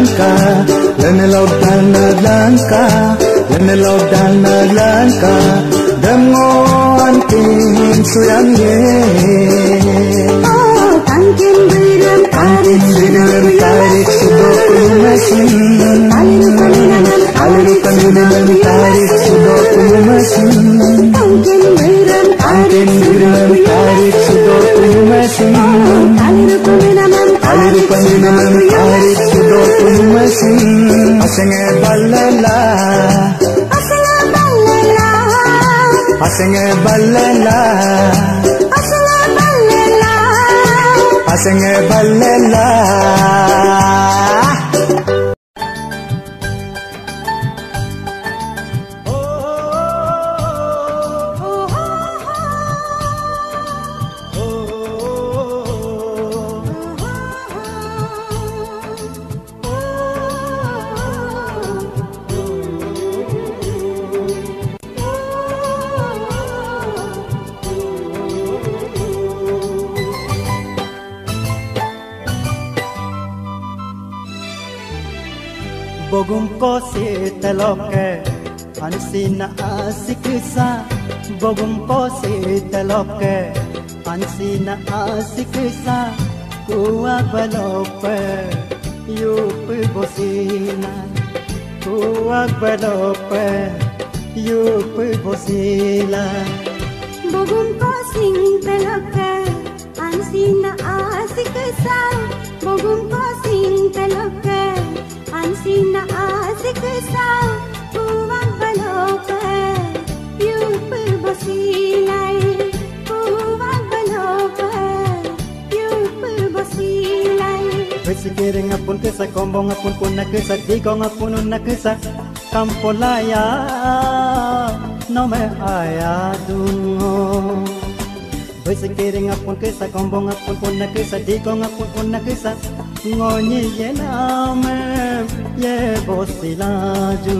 langka lene laut dana langka lene laut dana langka dengon tin suyang ye oh tangkin biram tangkin biram tarik sudok mesin aliru paninanam aliru paninanam tarik sudok mesin tangkin biram tangkin biram tarik sudok mesin aliru paninanam aliru paninanam tarik sudok mesin asenge balala asenge balala asenge balala asenge balala asenge balala Bogum ko si teloke ansina asikisa Bogum ko si teloke ansina asikisa Kuwa balope yup bosina Kuwa balope yup bosila Bogum ko sing teloke ansina asikisa Bogum ko sing teloke ansina asikisa Kuwag balope yup bosilay Kuwag balope yup bosilay Besikiri ngapun kesa kombo ngapun pun nakesa Digo ngapun nakesa Kampolaya no me aya dungo Besikiri ngapun kesa kombo ngapun pun nakesa Digo ngapun pun nakesa Ngonyi ye name ye bosilaju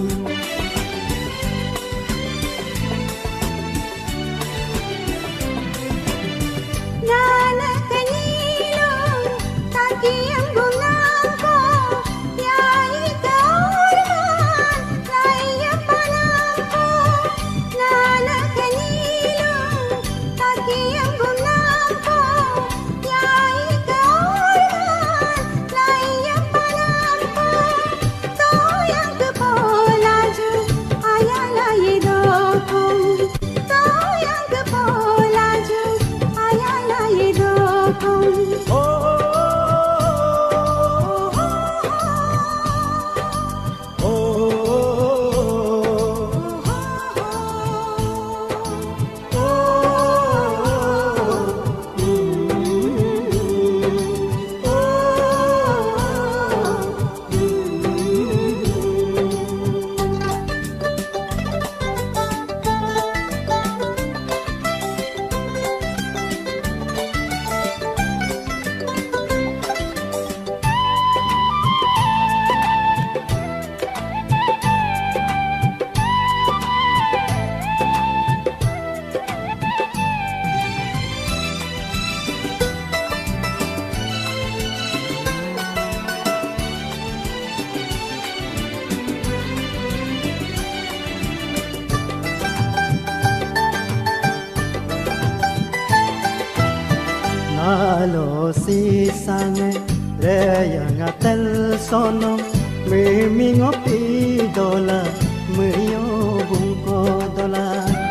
Nana kanilong takiyang bungangko Yai kaurman laya panangko Nana kanilong takiyang bungangko Yai kaurman laya panangko Toyang kepolaju ayala yedokong Toyang kepolaju ayala yedokong Nalo si sange reyang atel sono Mimi ngopi dola Meyo bungko dola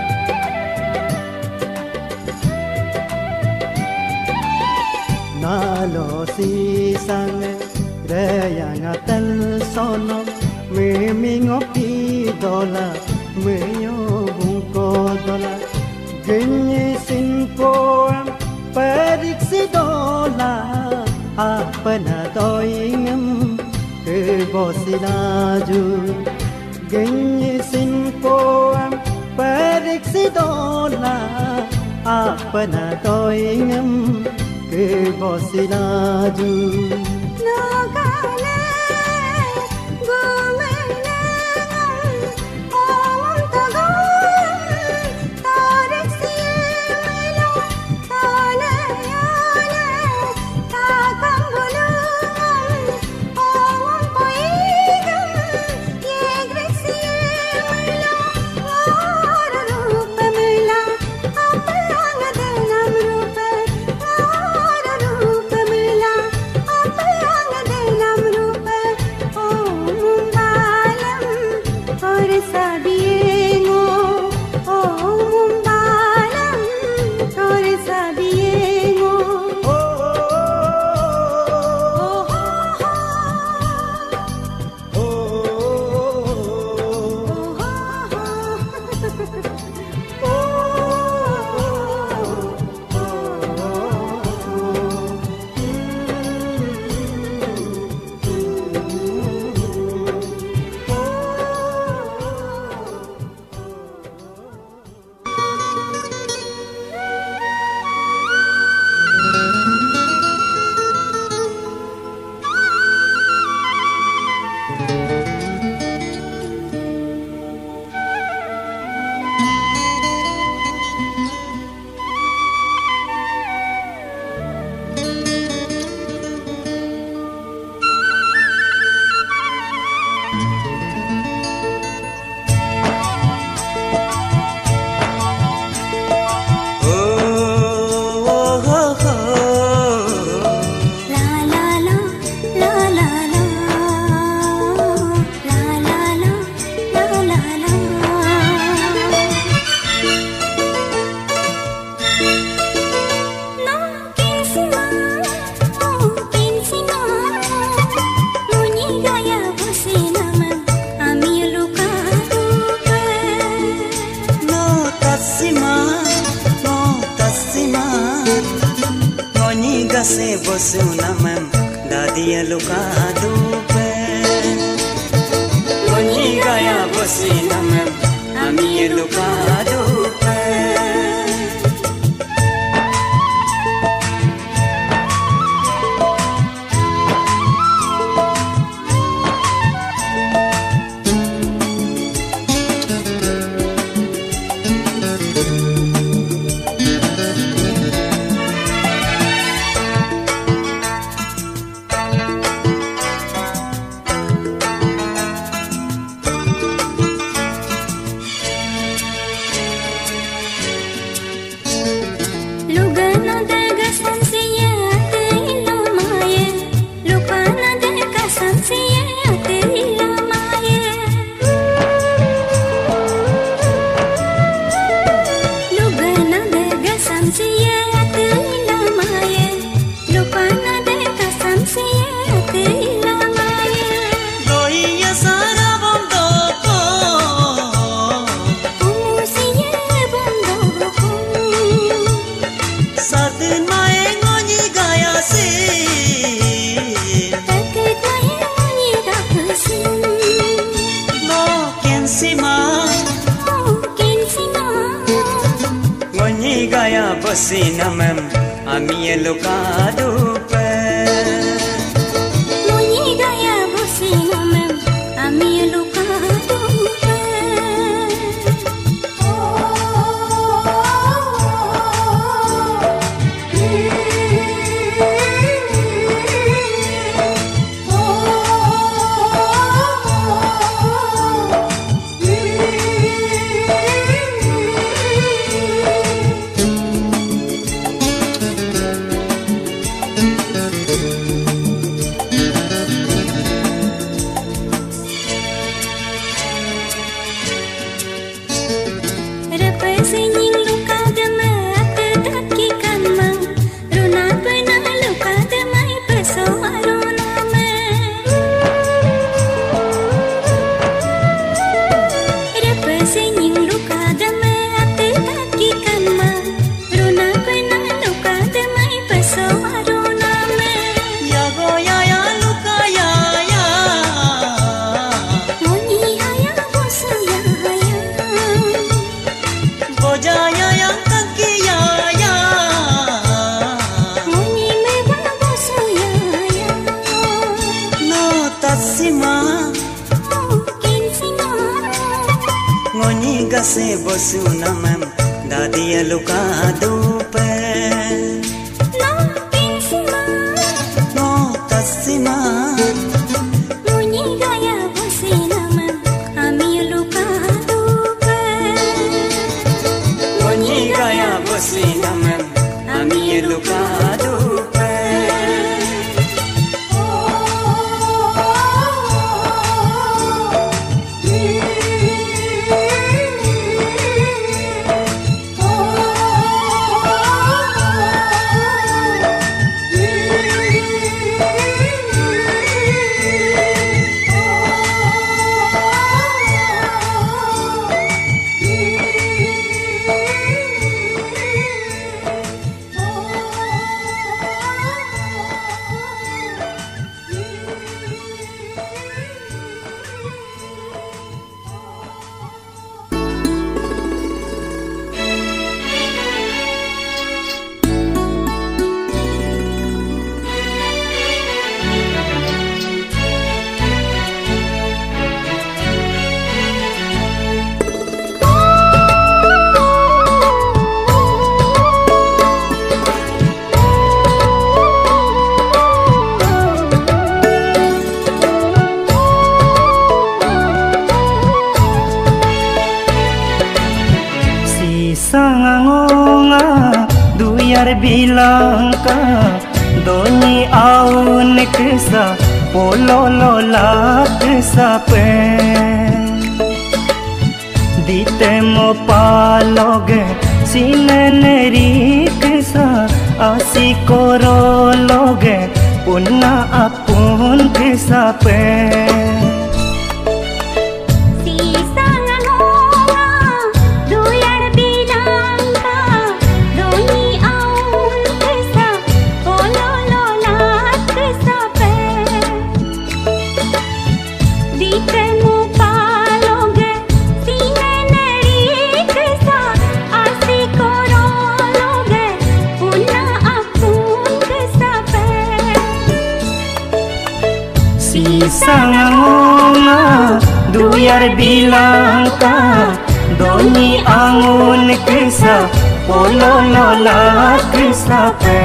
Nalo si sange reyang atel sono Mimi ngopi dola Meyo bungko dola Genyi sinko Periksi dola apna toingam ke bosilaju genyi sinko periksi dola apna toingam ke bosilaju Nogale gumenang om tagoyam tarik siemelo tanayane takang gulungan om bosunamam dadia luka dupe Nonyi gaya bosunamam ami luka dupe Bosinamam ami luka dupe Nonyi gaya bosinamam ami luka dupe se bosunamam dadia luka dupe No pinsima no tasima Nonyi gaya bosinamam ami luka dupe Nonyi gaya bosinamam ami luka dupe bilang ka doni aun kesa pololo la kesa pe ditemo paloge sineneri kesa asi koro loge punna apun kesa pe Lola Sangona duyar bilang ka doni angun kesa polo lola kesa pe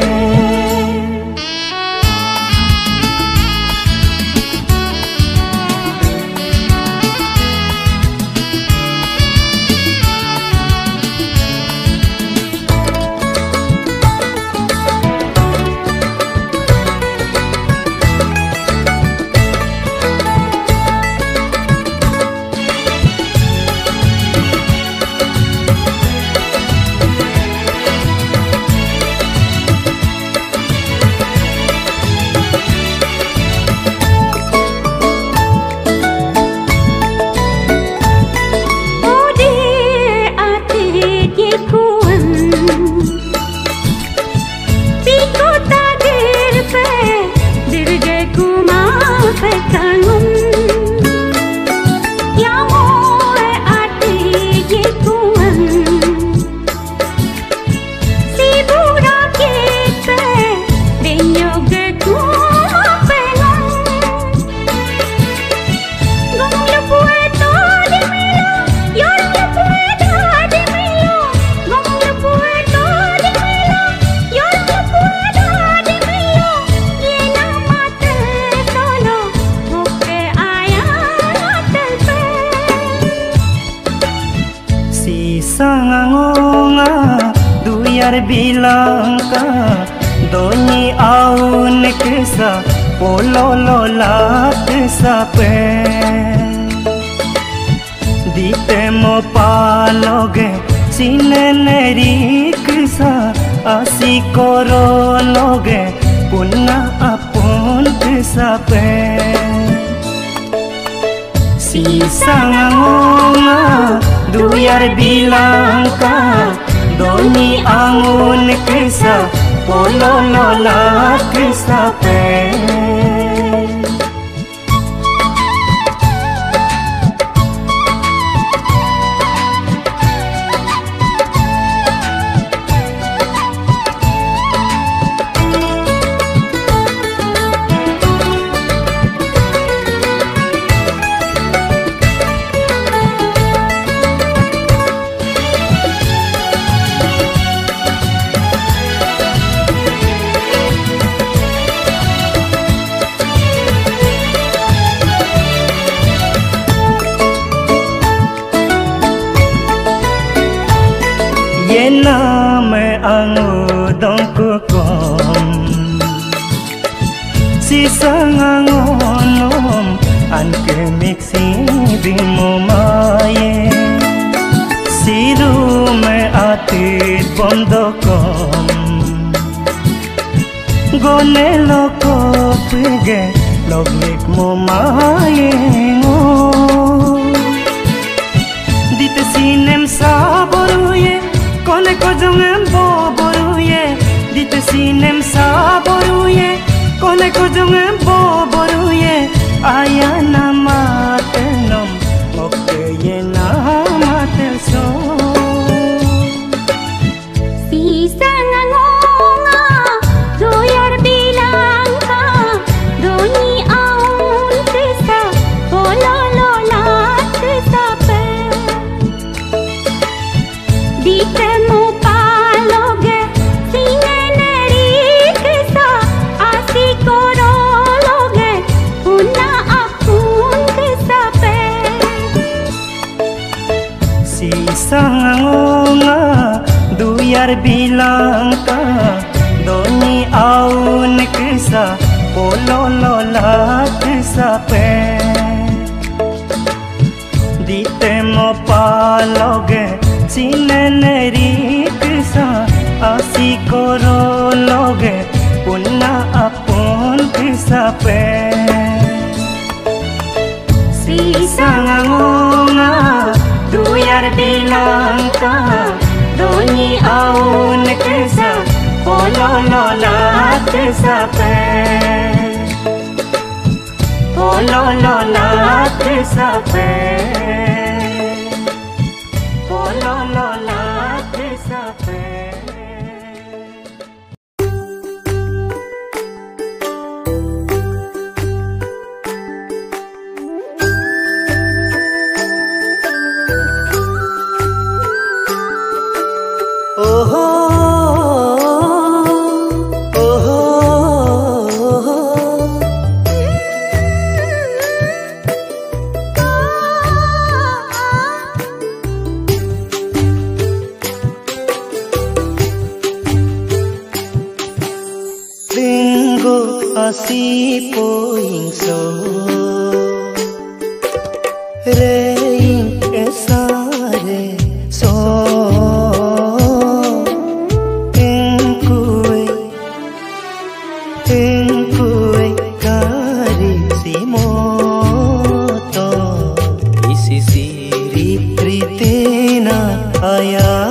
bilang ka doni aun kesa polo lola kesa pe dite mo paloge sineneri kesa asi koro loge punna apun kesa pe si sangona duyar bilang ka doni angun kesa polo lola kesa pe sangangonom an kemiksi di momaye siru me atit bondokom gone loko pige lognik momaye ngo dite sinem saboruye kone kojongem boboruye dite sinem saboruye kone kojongem boboruye ayana matenom okeye namatel so si sangangonga doyar bilang ka doni aun kesa pololola kesa pe dite mo paloge sineneri kesa asi korologe punna apun kesa pe si sangangonga duyar bilang ka doni aun kesa pololola kesa pe dite mo paloge sineneri kesa asi korologe punna apun kesa pe si sangangonga duyar bilang ka doni aun kesa pololola kesa pe pololola kesa pe pololola kesa pe asi poingso reing esare so engkue engkue kari simoto isi siri pritina ayah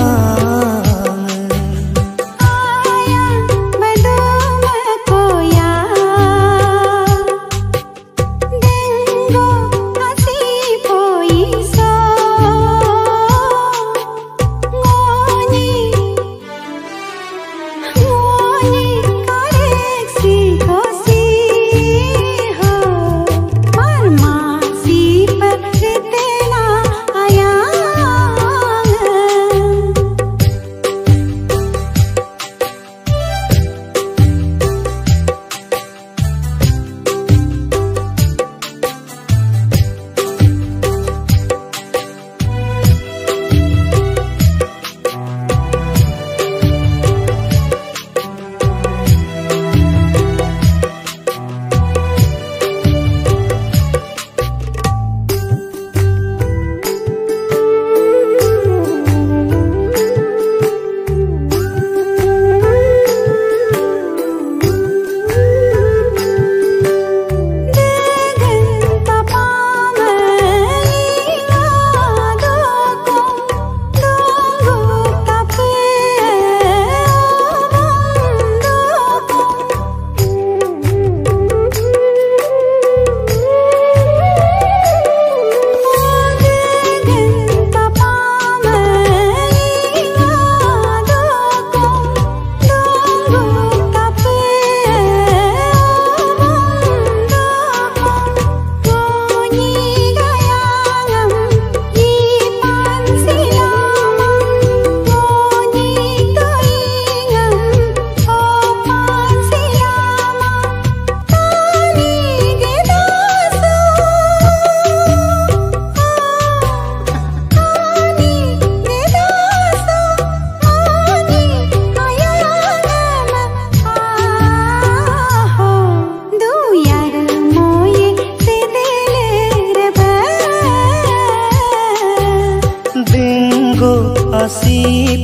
asi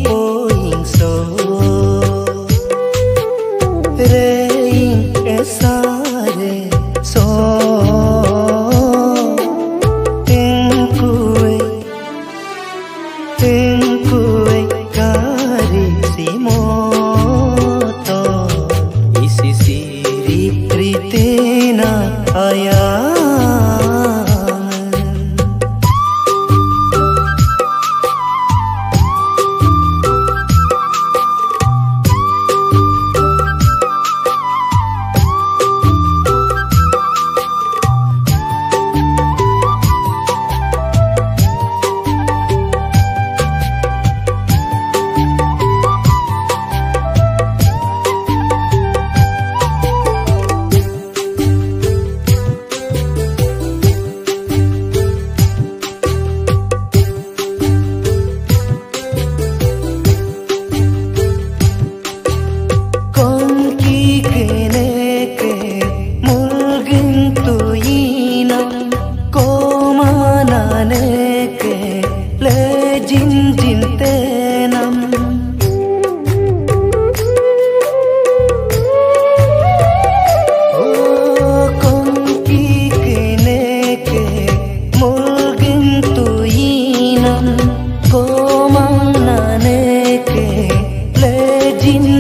poingso reing esare so engkue engkue kari simoto isi siri pritina ayah Jin